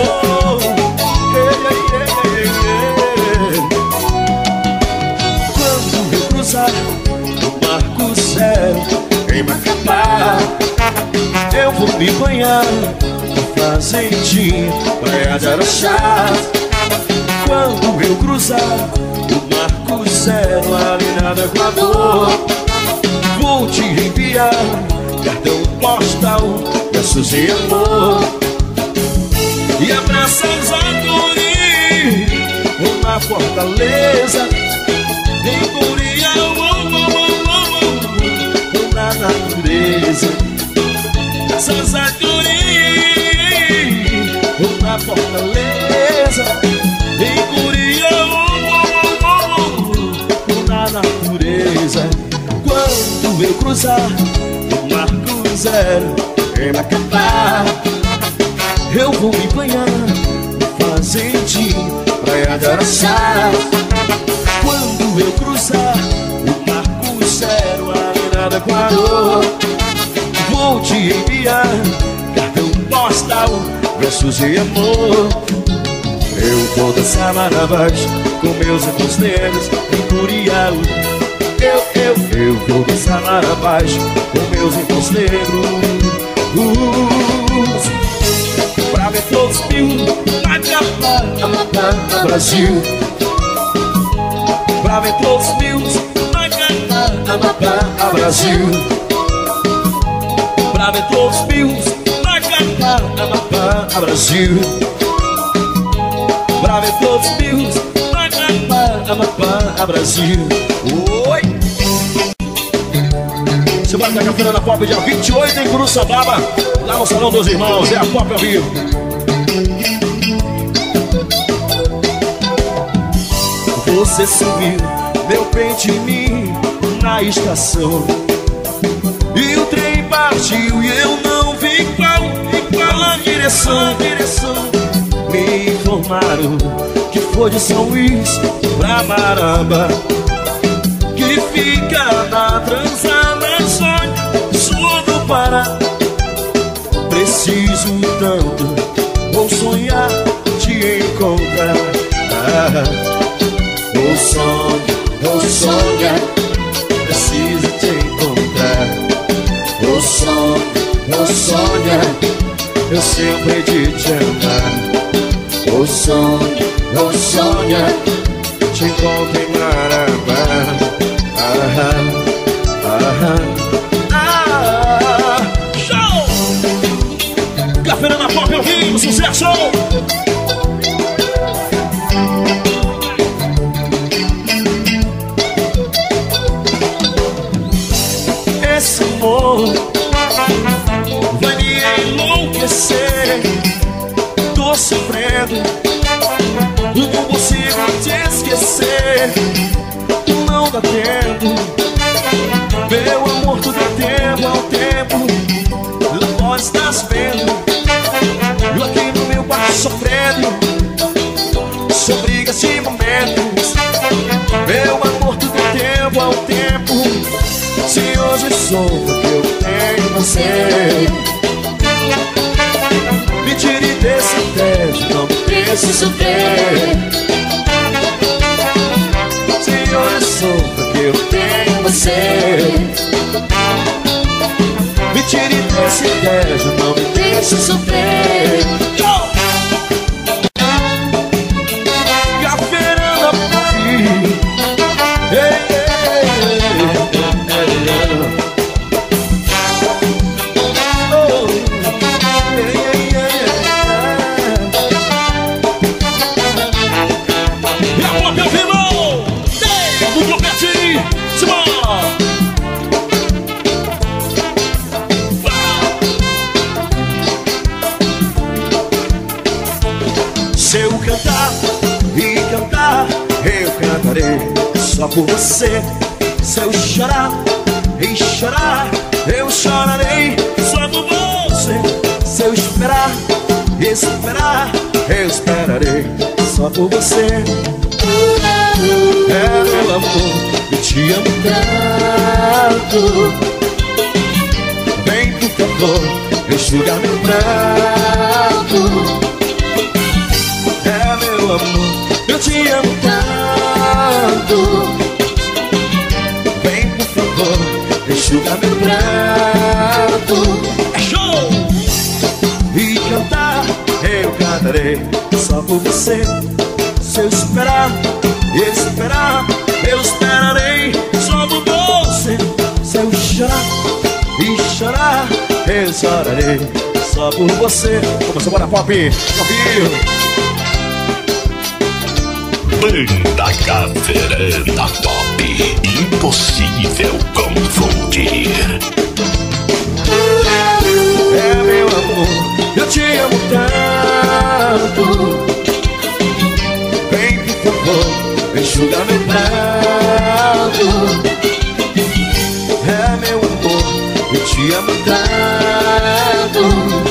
Quando eu cruzar o Marco Zero em Macapá, eu vou me banhar na fazendinha Praia de Araxá. Quando eu cruzar o Marco Zero ali na Equador, vou te enviar cartão postal, versos de amor. E abraça os Aturi, ou na Fortaleza, em Curia, ou na natureza. Abraça Aturi, ou na Fortaleza, em Curia, ou na natureza. Quando eu cruzar o Marco Zero em Macapá, eu vou me banhar na fazendinha Praia de Araxá. Quando eu cruzar o Marco Zero ali na Equador, vou te enviar cartão postal, versos de amor. Eu vou dançar marabás com meus irmãos negros em Curial. Eu, eu, eu vou dançar marabás com meus irmãos negros. uh, Pra ver todos mil na capa, Brasil. Pra ver todos mil na capa, Brasil. Pra ver todos mil na capa, Brasil. Pra ver todos mil na capa, Brasil. Oi! Você vai estar café na Pop dia vinte e oito em Curuçambaba, lá no Salão dos Irmãos, é a Pop ao vivo. Você sumiu, meu pente em mim, na estação. E o trem partiu e eu não vi qual, qual a direção, direção. Me informaram que foi de São Luís pra Maraba, que fica na Transamazônia, sul do Pará. Preciso tanto, vou sonhar te encontrar. ah, Vou sonhar, vou sonhar, preciso te encontrar. Vou sonhar, vou sonhar, eu sempre de te amar. Vou sonhar, vou sonhar, te encontro em Marabá. Ah, ah, ah, show! Café na Pop ao vivo, sucesso! Esse amor vai me enlouquecer. Tô sofrendo, não consigo te esquecer. você. Me tire desse tédio, não me deixe sofrer. Senhor, eu sofro que eu tenho você. Me tire desse tédio, não me deixe sofrer. Gaferana por mim. Ei, ei, ei, ei. Só por você. Se eu chorar e chorar, eu chorarei só por você. Se eu esperar e esperar, eu esperarei só por você. É meu amor, eu te amo tanto. Vem por favor, enxuga meu pranto. É meu amor, eu te amo tanto. Vem por favor, enxuga meu pranto. É show! E cantar, eu cantarei só por você. Se eu esperar e esperar, eu esperarei só por você. Se eu chorar e chorar, eu chorarei só por você. Vamos embora, Pop! Pop! Banda Caverna Pop, impossível confundir. É meu amor, eu te amo tanto. Vem por favor, enxuga meu pranto. É meu amor, eu te amo tanto.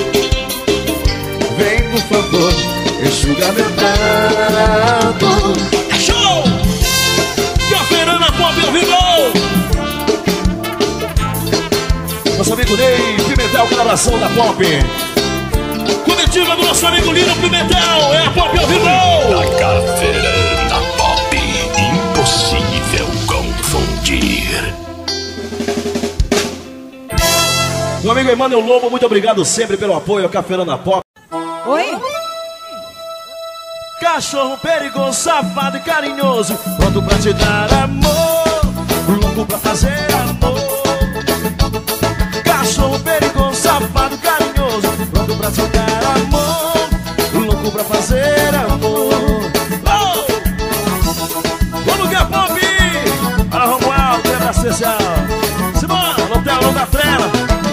Vem por favor, enxuga meu pranto. É show! Caverna Pop ao vivo! Nosso amigo Ney Pimentel, colaboração da Pop. Comitiva do nosso amigo Lino Pimentel, é a Pop ao vivo! Da Caverna Pop, impossível confundir. Meu amigo Emmanuel Lobo, muito obrigado sempre pelo apoio ao Caverna Pop. Oi? Cachorro perigoso, safado e carinhoso, pronto pra te dar amor, louco pra fazer amor. Cachorro perigoso, safado, carinhoso, pronto pra te dar amor, louco pra fazer amor. Oh! Vamos que é Pop! Para Romualdo, é da especial. Simão, no telão da trela.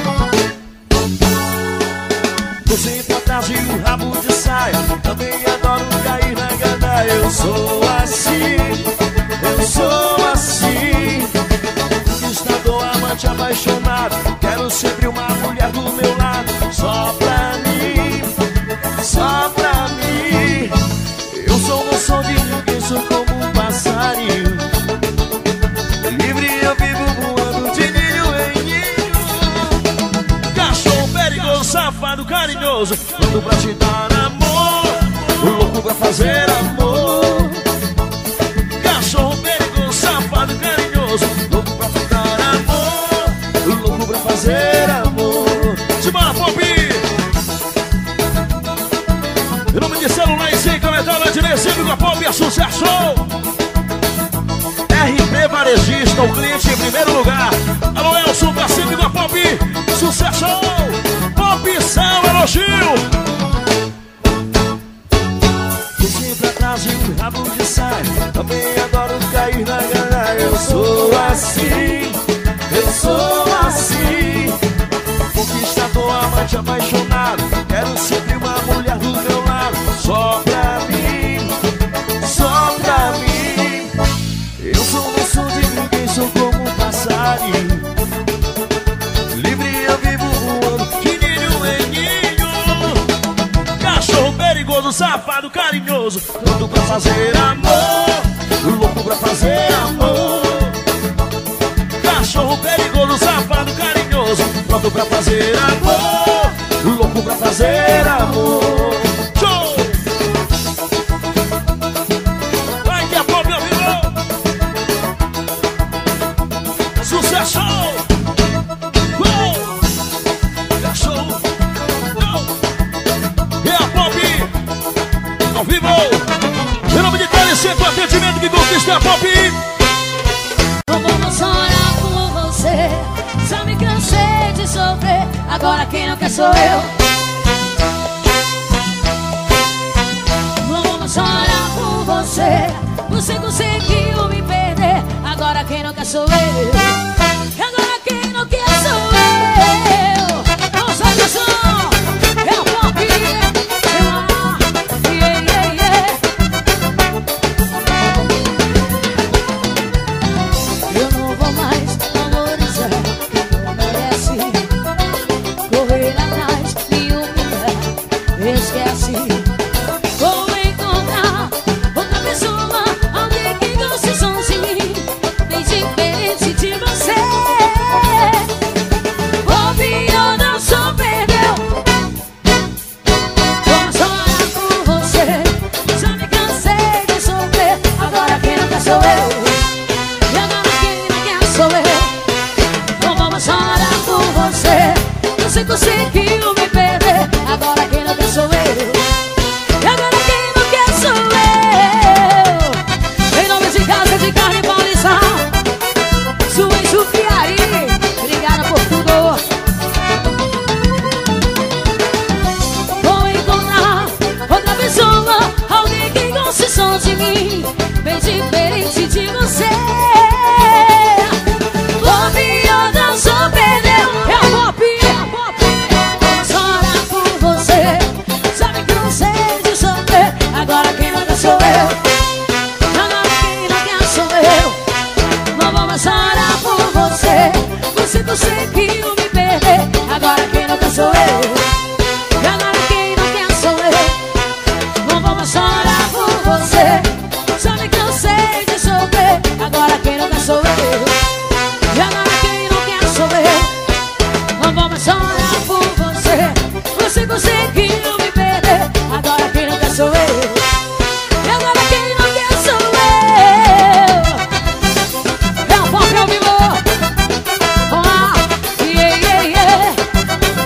Você pra trás e o rabo de saia, também adoro cair na gandaia. Eu sou assim, eu sou assim, conquistador, amante, apaixonado. Quero sempre uma mulher do meu lado, só pra mim, só pra mim. Eu sou não sou de ninguém, sou como um passarinho, livre eu vivo voando de ninho em ninho. Cachorro perigoso, safado, carinhoso, pronto pra te dar amor, louco pra fazer amor. Cachorro perigoso, safado, carinhoso, louco pra te dar amor, louco pra fazer amor. Simbora, Pop! Em nome de celular e sem comentário, vai direito sempre com a Pop, é sucesso! R P Varejista, o cliente em primeiro lugar. Alô, Elson, pra sempre com a Pop, sucesso! Pop, céu, elogio! Desci pra trás e um rabo de saia, também adoro cair na gandaia. Eu sou assim, eu sou assim, conquistador, amante, apaixonado. Quero sempre uma mulher do meu lado, só pra mim, só pra mim. Eu sou não sou de ninguém, sou como um passarinho, livre eu vivo voando de ninho em ninho. Cachorro perigoso, safado, carinhoso, pronto pra fazer amor, louco pra fazer amor. Cachorro perigoso, safado, carinhoso, pronto Pronto pra fazer amor, louco pra fazer amor. Show! Vai que a Pop ao vivo. Sucesso! Gol! É show! Gol! E a Pop ao vivo. Em nome de Telecentro, com atendimento que conquista a Pop. Não vou chorar por você, já me cansei de sofrer. Agora quem não quer sou eu. Não vou chorar por você, você conseguiu me perder. Agora quem não quer sou eu. Agora quem não quer sou eu. Vamos lá, pessoal. É o Pop. Yeah, yeah, yeah. Eu não vou mais valorizar quem não merece, correr atrás de humilhar, esquece. Vou encontrar outra pessoa, alguém que goste só de mim, bem diferente de você. Ouve ou não só perdeu. Vou chorar por você, já me cansei de sofrer. Agora quem não quer sou eu. E agora quem não quer sou eu. Não vamos chorar por você, você conseguiu me perder. Agora quem não quer sou eu. E agora quem não quer sou eu. Em nome de Casa de Carne Paulista, sua enxufiari, obrigada por tudo. Vou encontrar outra pessoa, alguém que goste só de mim, bem diferente de você. Ouve ou não só perdeu. É a Pop, é a Pop. Vou chorar por você, já me cansei de sofrer. Agora quem não quer sou eu. Agora quem não quer sou eu. Não vou mais chorar por você, você conseguiu me perder. Agora quem não quer sou eu. E agora quem não quer sou eu. Não vou mais chorar por você, já me cansei de sofrer. Agora quem não quer sou eu. E agora quem não quer sou eu. Não vou mais chorar por você, você conseguiu me perder. Agora quem não quer sou eu. E agora quem não quer sou eu. É o Pop ao vivo. Vamos lá. Yeah, yeah, yeah.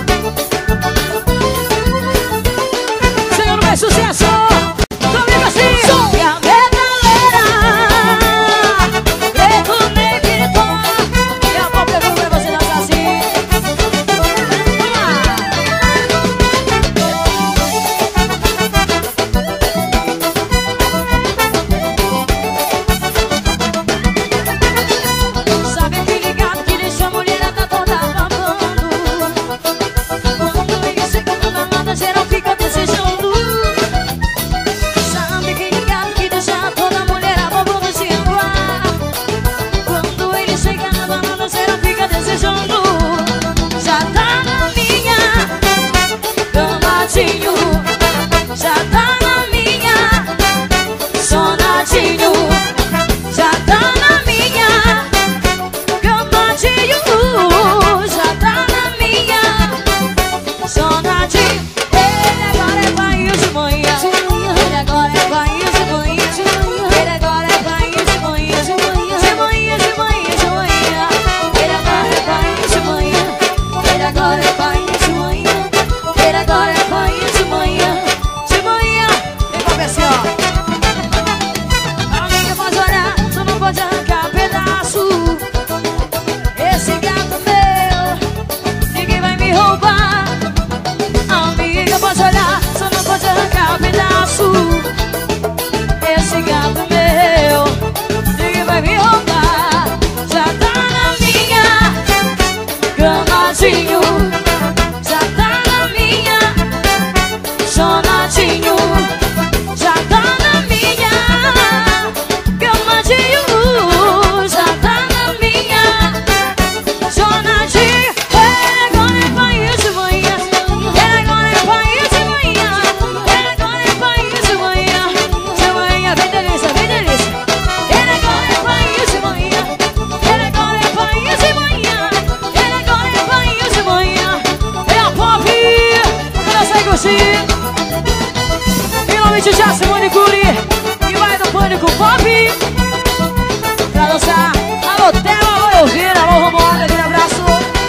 Pop pra dançar. Alô, Tela, alô, Elvira, alô, Romualdo, aquele abraço.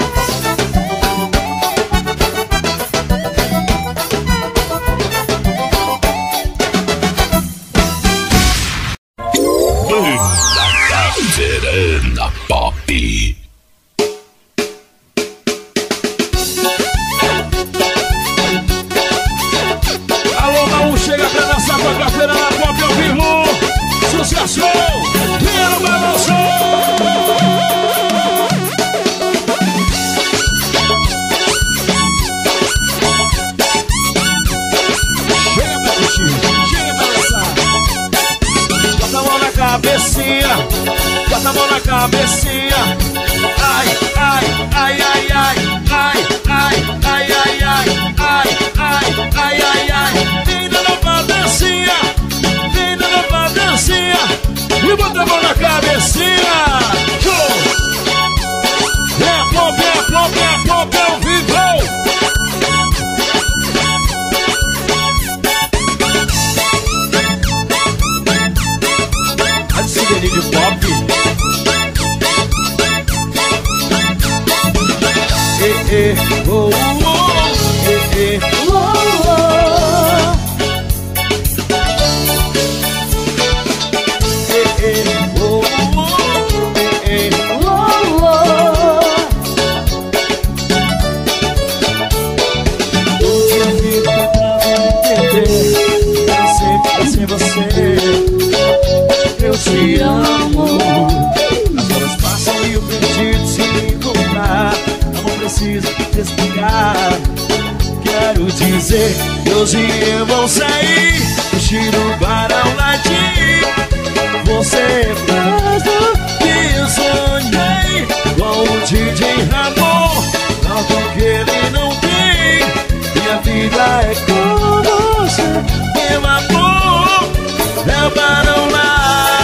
Verena Pop. Alô, Maú, chega pra dançar com a Caveira na Pop ao vivo. Sucesso! Vira o balanço! Chega pra curtir, chega pra dançar. Bota a mão na cabecinha, bota a mão na cabecinha. Ai, ai, ai, ai, ai, ai, ai, ai, ai, ai, ai, ai, ai, ai, ai. Vem dando pra dancinha, vem dando pra dancinha. E bota a mão na cabecinha. Show! É pop, é pop, é pop, é o vivo. De pop. Eh, eh, oh, oh, eh, eh, oh, oh. Eh, eh, oh, oh, eh, eh, oh, oh. Todo dia vivo tentando entender, eu sempre ficar sem você. Eu te amo. As horas passam e eu perdido se me encontrar. Não preciso te explicar. Quero dizer que hoje eu vou sair, curtir o barão latir. Você faz o que eu sonhei, com o D J Ramon, algo que ele não tem. Minha vida é com você, meu amor, é o barão latir.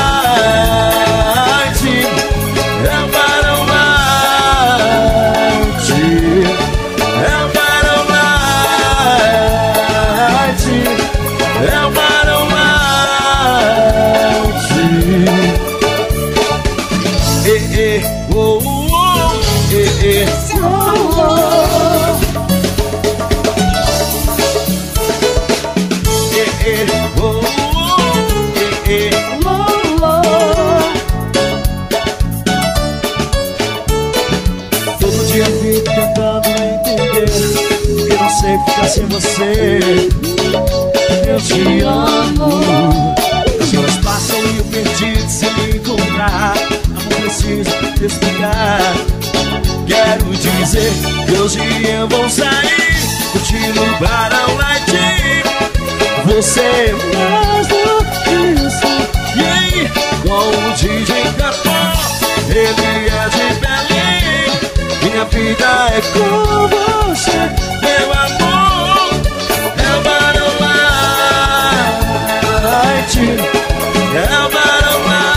Ficar sem você, eu te amo. As horas passam e eu perdido sem me encontrar. Não preciso te explicar. Quero dizer que hoje eu vou sair, curtir no barão latir. Você faz o que eu sonhei, com o D J Capó, ele é de Belém. Minha vida é com você, meu amor, é o barão latir, é o barão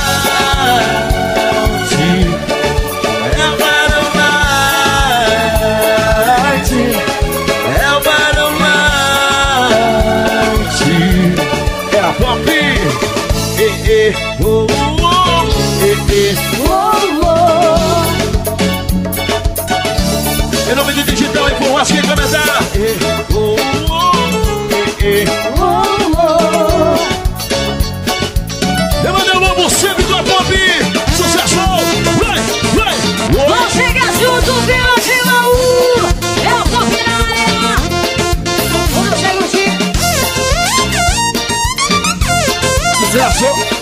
latir, é o barão latir, é o barão latir. É a Pop, eh, eh, oh, oh, eh, eh, oh, oh. Em nome de Digital Informação e Canadá. Oh, oh, eh, eh, oh, oh. Eu mandei o Lobo sempre do Pop. Sucesso! Vai, vai! Vamos chegar junto, Vila de Laú. É o Pop na área. Vamos chegar junto. Sucesso!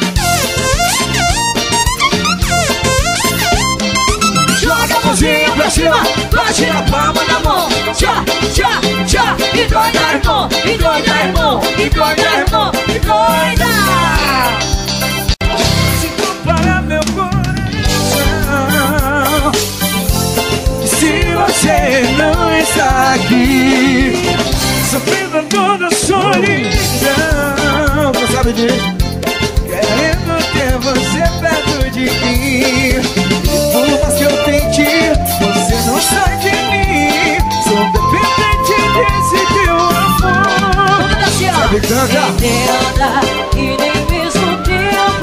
Joga a mãozinha pra cima, bate a palma na mão. Tchá, tchá, tchá. E doida, irmão, e doida, irmão, e doida, irmão, e doida. Se tu parar meu coração, se você não está aqui, sofrendo a dor da solidão, não sabe disso, querendo ter você perto de mim. Por mais que eu tente, você não sai de mim. Sou dependente desse teu amor. Sabe cantar? Nem anda e nem mesmo tempo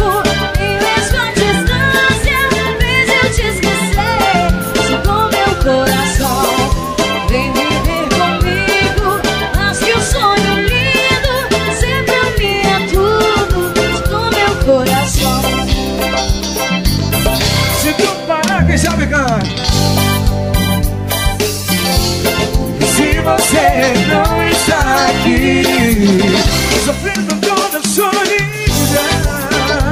quem sabe canta. Se você não está aqui, sofrendo toda a solidão,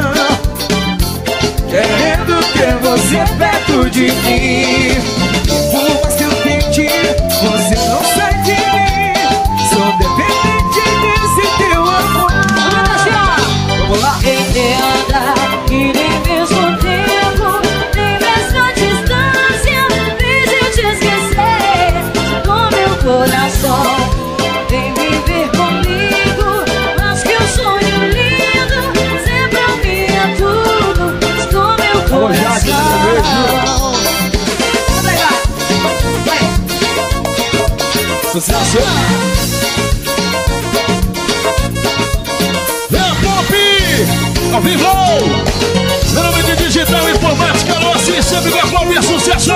querendo ter você perto de mim, por mais que eu tente, você não sai de mim. Sou dependente desse teu amor. Vamos lá. Ele anda e nem mesmo tempo, nem mesmo distância fez eu te esquecer. No meu coração vem viver comigo, mas que um sonho lindo sempre a mim é tudo. No meu coração. Sucesso. É a Pop ao vivo. Nome de digital informática, nossa, e sempre com a Pop é sucesso.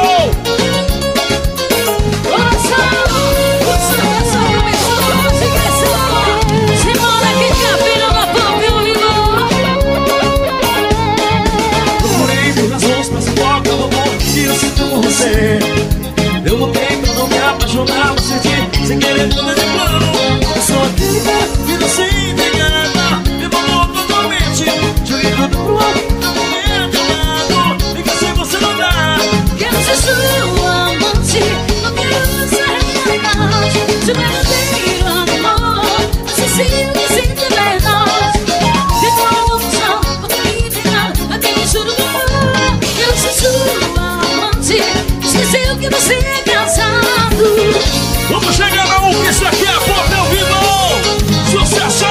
Procurei por razões pra se tocar o amor que eu sinto por você. Eu lutei pra não me apaixonar, mas senti sem querer tudo de plano. Eu sou aquele que não se engana, me mandou totalmente. Joguei tudo pro alto, não me lado. Fica sem você não dá. Quero ser sua amante, não quero ser verdade. Te verdadeiro amor, assassino que sinto verdade. Fico na opção, porque me entregar a quem juro do amor. Quero ser sua amante, esqueceu que você é casado. Vamos chegar na U, isso aqui é a Pop ao vivo. Sucesso!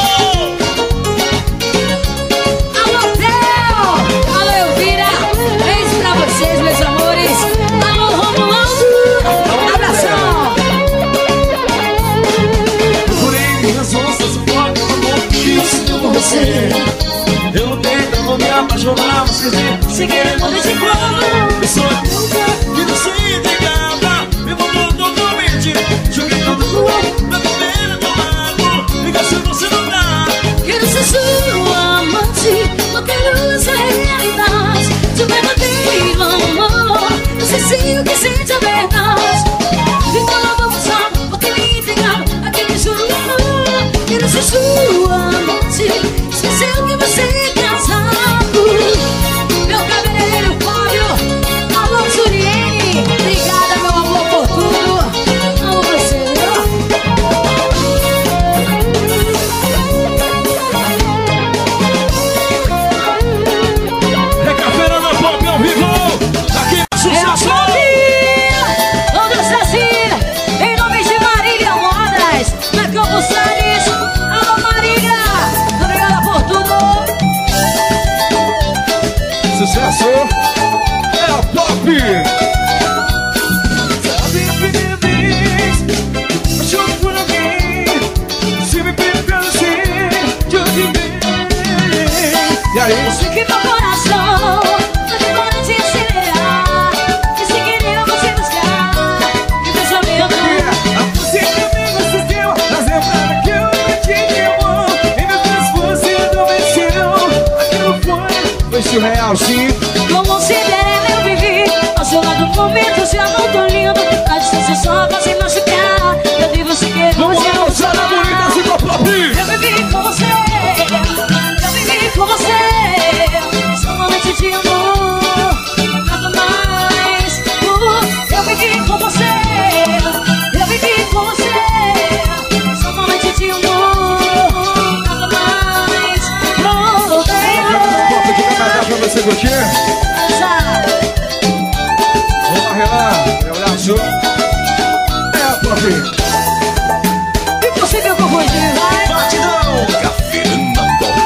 Alô, Theo! Alô, Elvira! Beijo pra vocês, meus amores! Alô, Romualdo! Abração! Procurei razões pra se tocar o amor que eu sinto por você. Eu lutei pra não me apaixonar, mas senti sem querer tudo de plano. Eu sou aquele que não se entregava, me mandou totalmente. Joguei tudo pro alto, pra comer do lado. Fica se você não dá. Quero ser sua amante, não quero ser realidade. De verdadeiro amor, eu sei sim o que sente a verdade. Fica na bolsa, porque me entregar a quem me juro amor. Quero ser sua amante, esqueceu que você é casado. Meu cabeleireiro Fábio, alô Suriene, obrigada meu amor por tudo. Amo você, É café na Pop ao vivo. Aqui é sucesso. Todos assim, em nome de Marília Modas, na Campos Salles. Alô Marília, obrigada por tudo. Sucesso. É a Pop. Sabe a primeira vez, achou por alguém. Se me perguntasse, eu te vi. E aí? Eu sei que meu coração tá demorando de acelerar. E se querer eu vou te buscar. E pensamento A música me assistiu, mas lembrando que eu não te amo. E meu Deus, você não venceu. Aquilo foi, foi surreal, sim. como Cinderela eu vivi. Ao seu lado no momento já não tô lindo. A distância só pra se machucar. Eu vi você querer Vamos você lá, moçada bonita, assim com a Pop. Eu vivi com você, eu vivi com você. Só uma noite de amor, nada mais. Uh, eu vivi com você, eu vivi com você. Só uma noite de amor, nada mais. Pronto, Pop de cantar pra você curtir. Vamos lá, Renan. Meu laço. É a Pop. E você viu que eu fugi, vai? Batidão, café na Pop.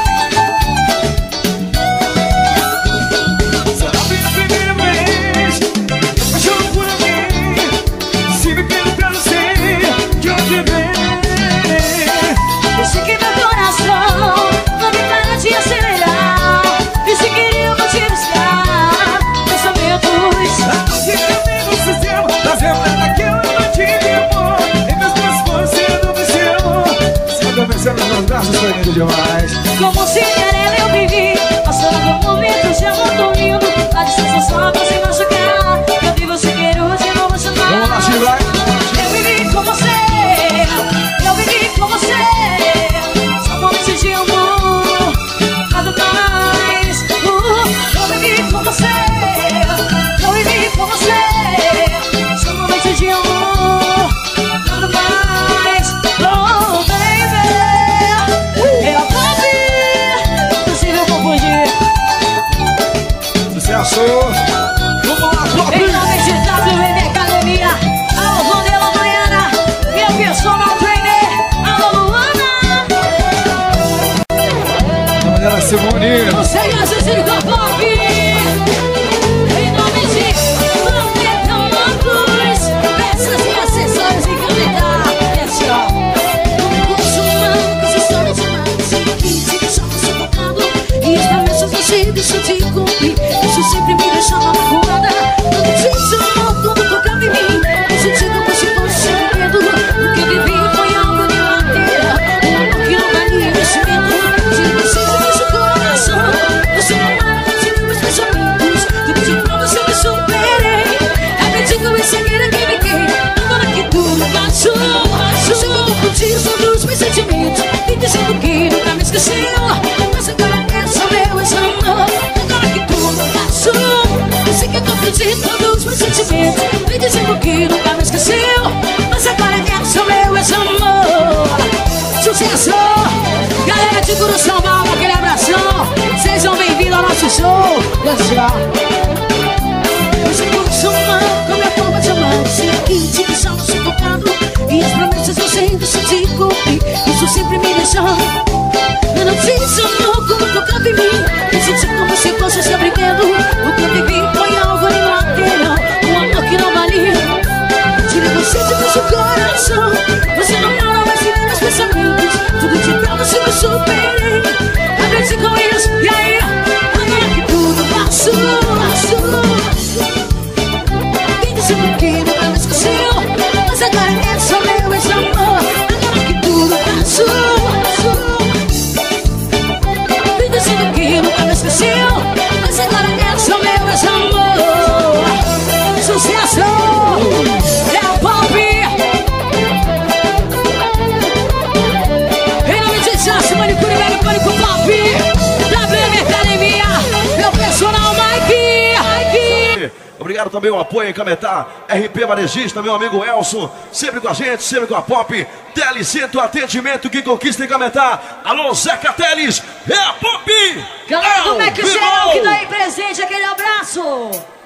Sabe a primeira vez, achou por alguém. Se me perguntasse, eu te vi. Eu sei que meu coração não me para de acelerar. E se querer eu vou te buscar. Pensamentos A música me assistiu, mas lembrando que eu não te amo. E meus braços você não venceu. Você não venceu nos meus braços, foi lindo demais. como Cinderela eu vivi. Passando por momentos já não tô lindo. A distância só pra se machucar. Sucesso! Vamos lá, Pop! Em nome de W M Academia, alô, Vanilla Baiana, meu personal trainer, alô, Luana. Galera, Simone! Você e a Cecília Pop. Em nome de Planeta Luz, peças e acessórios e caneta. É assim, ó. Um curso humano, que história demais, e que te deixava sufocado. E as promessas você deixou de cumprir. Isso sempre me deixava magoada. Quando te chamou, quando tocava em mim, eu senti como se fosse um medo. O que vivi foi algo de ladeira, um amor que não valia investimento. Se você tivesse o coração, você não era de meus pensamentos. Tudo de prova eu me superei. Aprendi com esse guerra que fiquei. Agora que tudo passou, passou. Eu vou curtir sobre os meus sentimentos, me dizendo que nunca me esqueceu. Mas agora é só meu amor. Agora que tudo passou, eu sei que eu confundi todos os meus sentimentos, me dizendo que nunca me esqueceu. Mas agora é só meu amor. Sucesso! Galera de Guru São Paulo, aquele abração. Sejam bem-vindos ao nosso show. Desce lá. Hoje eu curso humano com minha forma de amar. Sei que te deixava sufocado, e as promessas eu sei deixar de cumprir. Isso sempre me deixava. Eu não te chamou como tocava em mim, me senti como se fosse seu brinquedo. O que eu vivi foi algo de lateral, um amor que não valia. Tirei você de meu coração, você não fala mais em meus pensamentos. Tudo de prova se eu superei. Aprendi com isso, e aí? Agora que tudo passou, passou. Me dizendo que nunca me esqueceu, mas agora é só meu ex-amor. Agora que tudo passou, passou. Dizendo que nunca me esqueceu, mas agora é só meu ex-amor. Sucesso! É o Pop! Em nome de Jace, manicure, manicure, manicure, Pop! W M Academia, meu personal Mike! Obrigado também o apoio em Cametá, R P Varejista, meu amigo Elson, sempre com a gente, sempre com a Pop. Telecentro Atendimento que conquista em Cametá. Alô, Zeca Teles, é a Pop! Galera do Ao Mac vivo! Gel, que dá aí presente, aquele abraço!